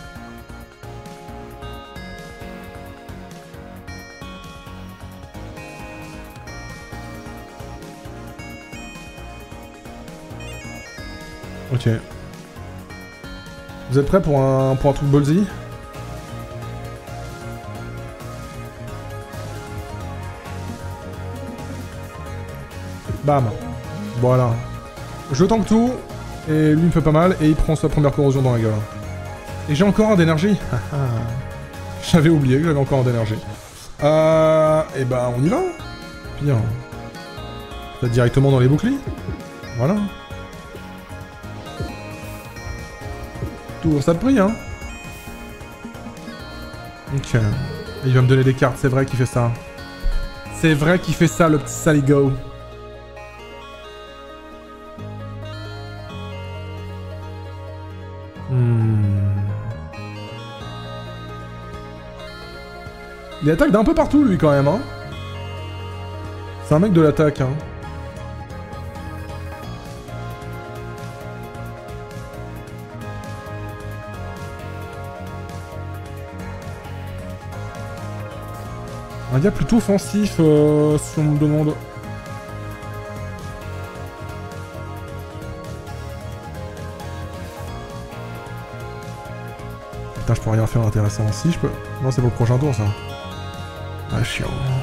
Speaker 1: Ok. Vous êtes prêts pour un truc ballsy? Bam. Voilà. Je tank tout, et lui me fait pas mal, et il prend sa première corrosion dans la gueule. Et j'ai encore un d'énergie. J'avais oublié que j'avais encore un d'énergie. Et bah on y va. Bien. Ça directement dans les boucliers. Voilà. Toujours ça de prix, hein. Ok. Et il va me donner des cartes, c'est vrai qu'il fait ça. C'est vrai qu'il fait ça, le petit saligo. Il attaque d'un peu partout, lui, quand même, hein. C'est un mec de l'attaque, hein. Un gars plutôt offensif, si on me demande. Putain, je peux rien faire d'intéressant. Si, je peux... Non, c'est pour le prochain tour, ça. Ah, chiant.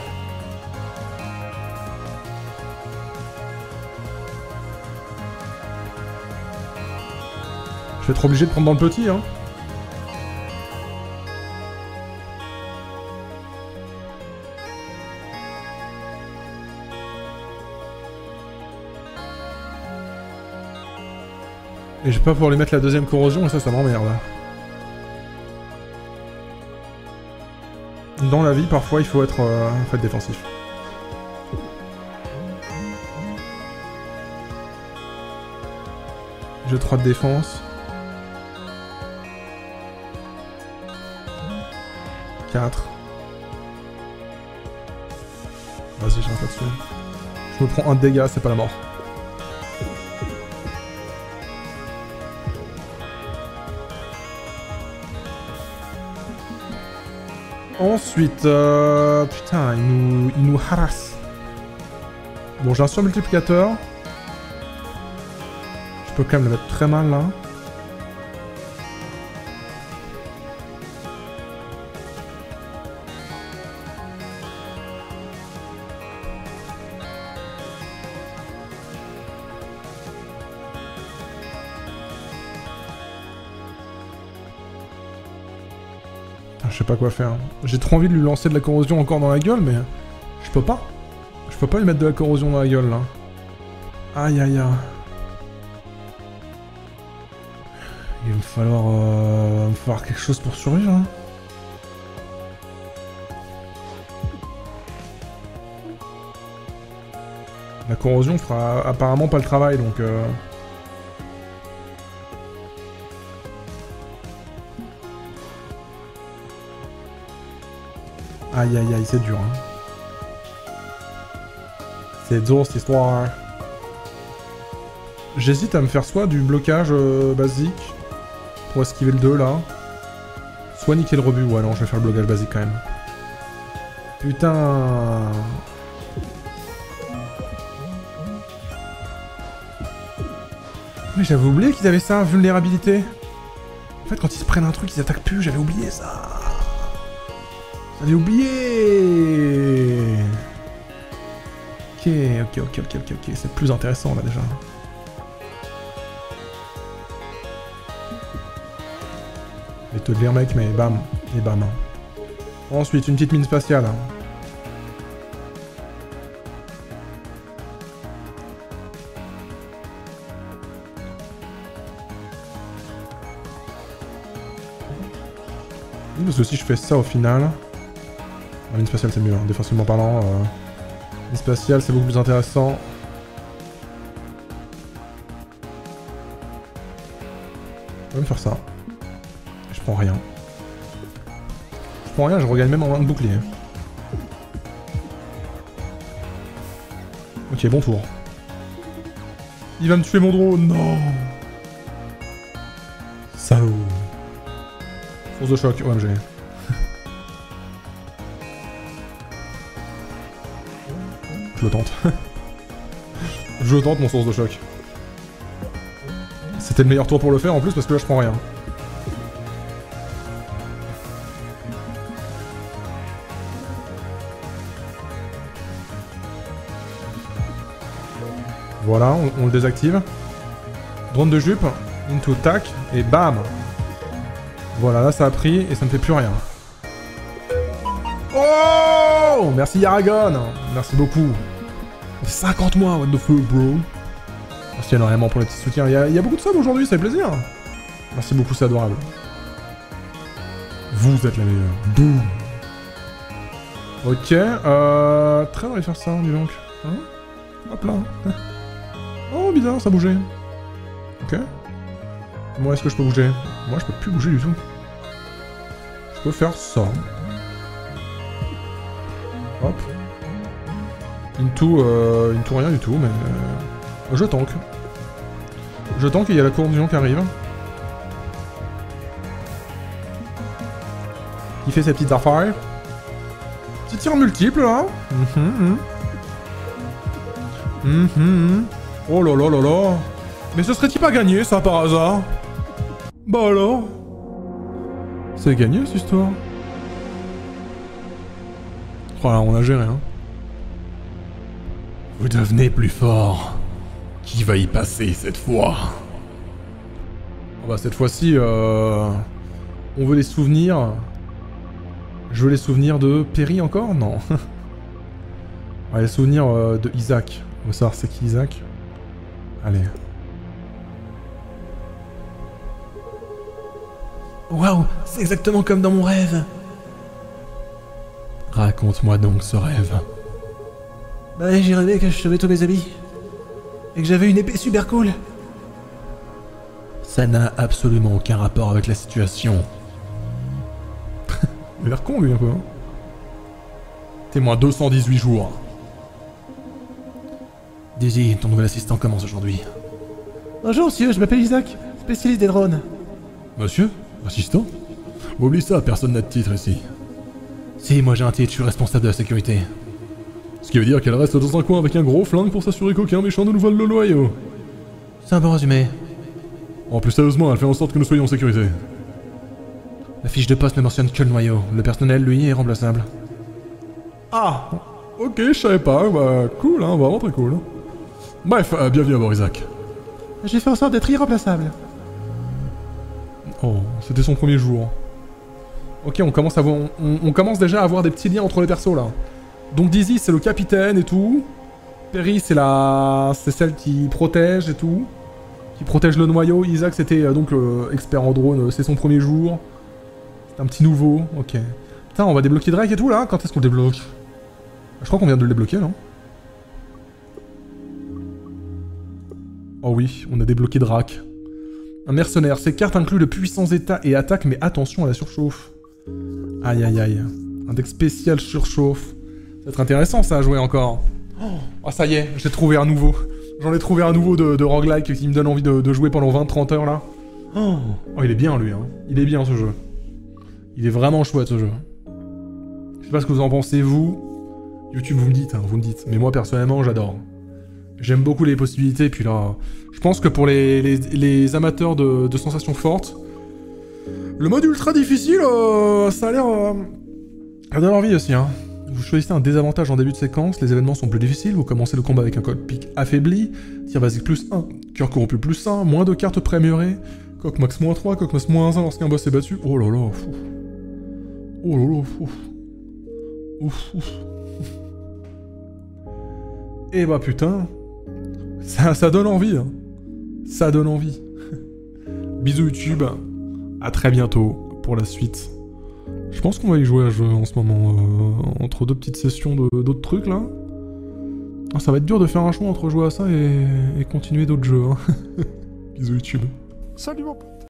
Speaker 1: Je vais être obligé de prendre dans le petit, hein. Et je vais pas pouvoir lui mettre la deuxième corrosion, et ça m'emmerde. Dans la vie, parfois, il faut être défensif. J'ai 3 de défense. 4. Vas-y, je reste là-dessus. Je me prends 1 de dégâts, c'est pas la mort. Ensuite, putain, il nous harasse. Bon, j'ai un surmultiplicateur. Je peux quand même le mettre très mal, là. Je sais pas quoi faire. J'ai trop envie de lui lancer de la corrosion encore dans la gueule, mais... Je peux pas. Je peux pas lui mettre de la corrosion dans la gueule, là. Aïe, aïe, aïe. Il va me falloir quelque chose pour survivre, hein. La corrosion fera apparemment pas le travail, donc... Aïe aïe aïe, c'est dur, hein. C'est dur cette histoire. J'hésite à me faire soit du blocage basique, pour esquiver le 2 là, soit niquer le rebut. Ouais non, je vais faire le blocage basique quand même. Putain... Mais j'avais oublié qu'ils avaient ça, vulnérabilité. En fait, quand ils se prennent un truc, ils attaquent plus, j'avais oublié ça. J'avais oublié. Ok, c'est plus intéressant là déjà. Je vais te le dire mec, mais bam, et bam. Ensuite, une petite mine spatiale. Parce que si je fais ça au final... La mine spatiale c'est mieux, hein, défensivement parlant. Mine spatiale c'est beaucoup plus intéressant. Je vais même faire ça. Je prends rien. Je prends rien, je regagne même en 20 de bouclier. Ok, bon tour. Il va me tuer mon drone, non. Salaud. Source de choc, OMG. Je le tente. Je tente mon source de choc. C'était le meilleur tour pour le faire en plus parce que là je prends rien. Voilà, on le désactive. Drone de jupe, into tac, et bam. Voilà, là ça a pris et ça ne fait plus rien. Oh, merci Yaragon. Merci beaucoup. 50 mois, what the fuck, bro. Merci énormément pour les petits soutiens. Il y a beaucoup de subs aujourd'hui, ça fait plaisir. Merci beaucoup, c'est adorable. Vous êtes la meilleure. Boum. Ok, très envie de faire ça, dis donc. Hein, hop là. Oh, bizarre, ça bougeait. Ok. Moi, est-ce que je peux bouger? Moi, je peux plus bouger du tout. Je peux faire ça. Hop. Into rien du tout, mais... je tank. Je tank et il y a la corrosion qui arrive. Il fait ses petites affaires. Petit tir multiple, là. Oh là là là là. Mais ce serait-il pas gagné, ça, par hasard? Bah alors? C'est gagné, cette histoire. Voilà, on a géré, hein.
Speaker 4: Vous devenez plus fort. Qui va y passer cette fois?
Speaker 1: Oh bah cette fois-ci, on veut les souvenirs. Je veux les souvenirs de Perry encore? Non. Ouais, les souvenirs de Isaac. On va savoir c'est qui Isaac. Allez.
Speaker 2: Waouh, c'est exactement comme dans mon rêve.
Speaker 4: Raconte-moi donc ce rêve.
Speaker 2: Bah, j'ai rêvé que je sauvais tous mes amis. Et que j'avais une épée super cool.
Speaker 4: Ça n'a absolument aucun rapport avec la situation.
Speaker 1: Il a l'air con lui un peu. Hein.
Speaker 4: Témoin 218 jours.
Speaker 2: Dizzy, ton nouvel assistant commence aujourd'hui. Bonjour monsieur, je m'appelle Isaac, spécialiste des drones.
Speaker 4: Monsieur? Assistant? Oublie ça, personne n'a de titre ici.
Speaker 2: Si, moi j'ai un titre, je suis responsable de la sécurité.
Speaker 4: Ce qui veut dire qu'elle reste dans un coin avec un gros flingue pour s'assurer qu'aucun méchant ne nous vole le loyau.
Speaker 2: C'est un bon résumé.
Speaker 4: En plus sérieusement, elle fait en sorte que nous soyons en sécurité.
Speaker 2: La fiche de poste ne mentionne que le noyau. Le personnel, lui, est remplaçable.
Speaker 4: Ah! Ok, je savais pas, bah cool, hein, vraiment très cool. Bref, bienvenue à bord, Isaac.
Speaker 2: J'ai fait en sorte d'être irremplaçable.
Speaker 1: Oh, c'était son premier jour. Ok, on commence, on commence déjà à avoir des petits liens entre les persos, là. Donc Dizzy, c'est le capitaine et tout. Perry, c'est celle qui protège et tout. Qui protège le noyau. Isaac, c'était donc expert en drone, c'est son premier jour. C'est un petit nouveau, ok. Putain, on va débloquer Drake et tout, là. Quand est-ce qu'on le débloque? Je crois qu'on vient de le débloquer, non? Oh oui, on a débloqué Drake. Un mercenaire. Ces cartes incluent de puissants états et attaques, mais attention à la surchauffe. Aïe aïe aïe. Un deck spécial surchauffe. Ça va être intéressant ça à jouer encore. Oh ça y est, j'ai trouvé un nouveau. J'en ai trouvé un nouveau de roguelike qui me donne envie de jouer pendant 20-30 heures là. Oh il est bien lui, hein. Il est bien ce jeu. Il est vraiment chouette ce jeu. Je sais pas ce que vous en pensez vous. YouTube vous me dites, hein, vous me dites. Mais moi personnellement j'adore. J'aime beaucoup les possibilités, puis là... Je pense que pour les amateurs de sensations fortes, le mode ultra difficile, ça a l'air... ça donne envie aussi, hein. Vous choisissez un désavantage en début de séquence, les événements sont plus difficiles, vous commencez le combat avec un code pique affaibli, tir basique plus 1, cœur corrompu plus 1, moins de cartes prémurées, coq max moins 3, coq max moins 1 lorsqu'un boss est battu. Oh là là, fou. Oh là là, fou. Ouf, ouf. Et bah putain, ça donne envie, hein. Ça donne envie. Bisous YouTube, à très bientôt pour la suite. Je pense qu'on va y jouer à jeu en ce moment, entre deux petites sessions d'autres trucs là. Oh, ça va être dur de faire un choix entre jouer à ça et continuer d'autres jeux. Hein. Bisous YouTube.
Speaker 3: Salut mon pote.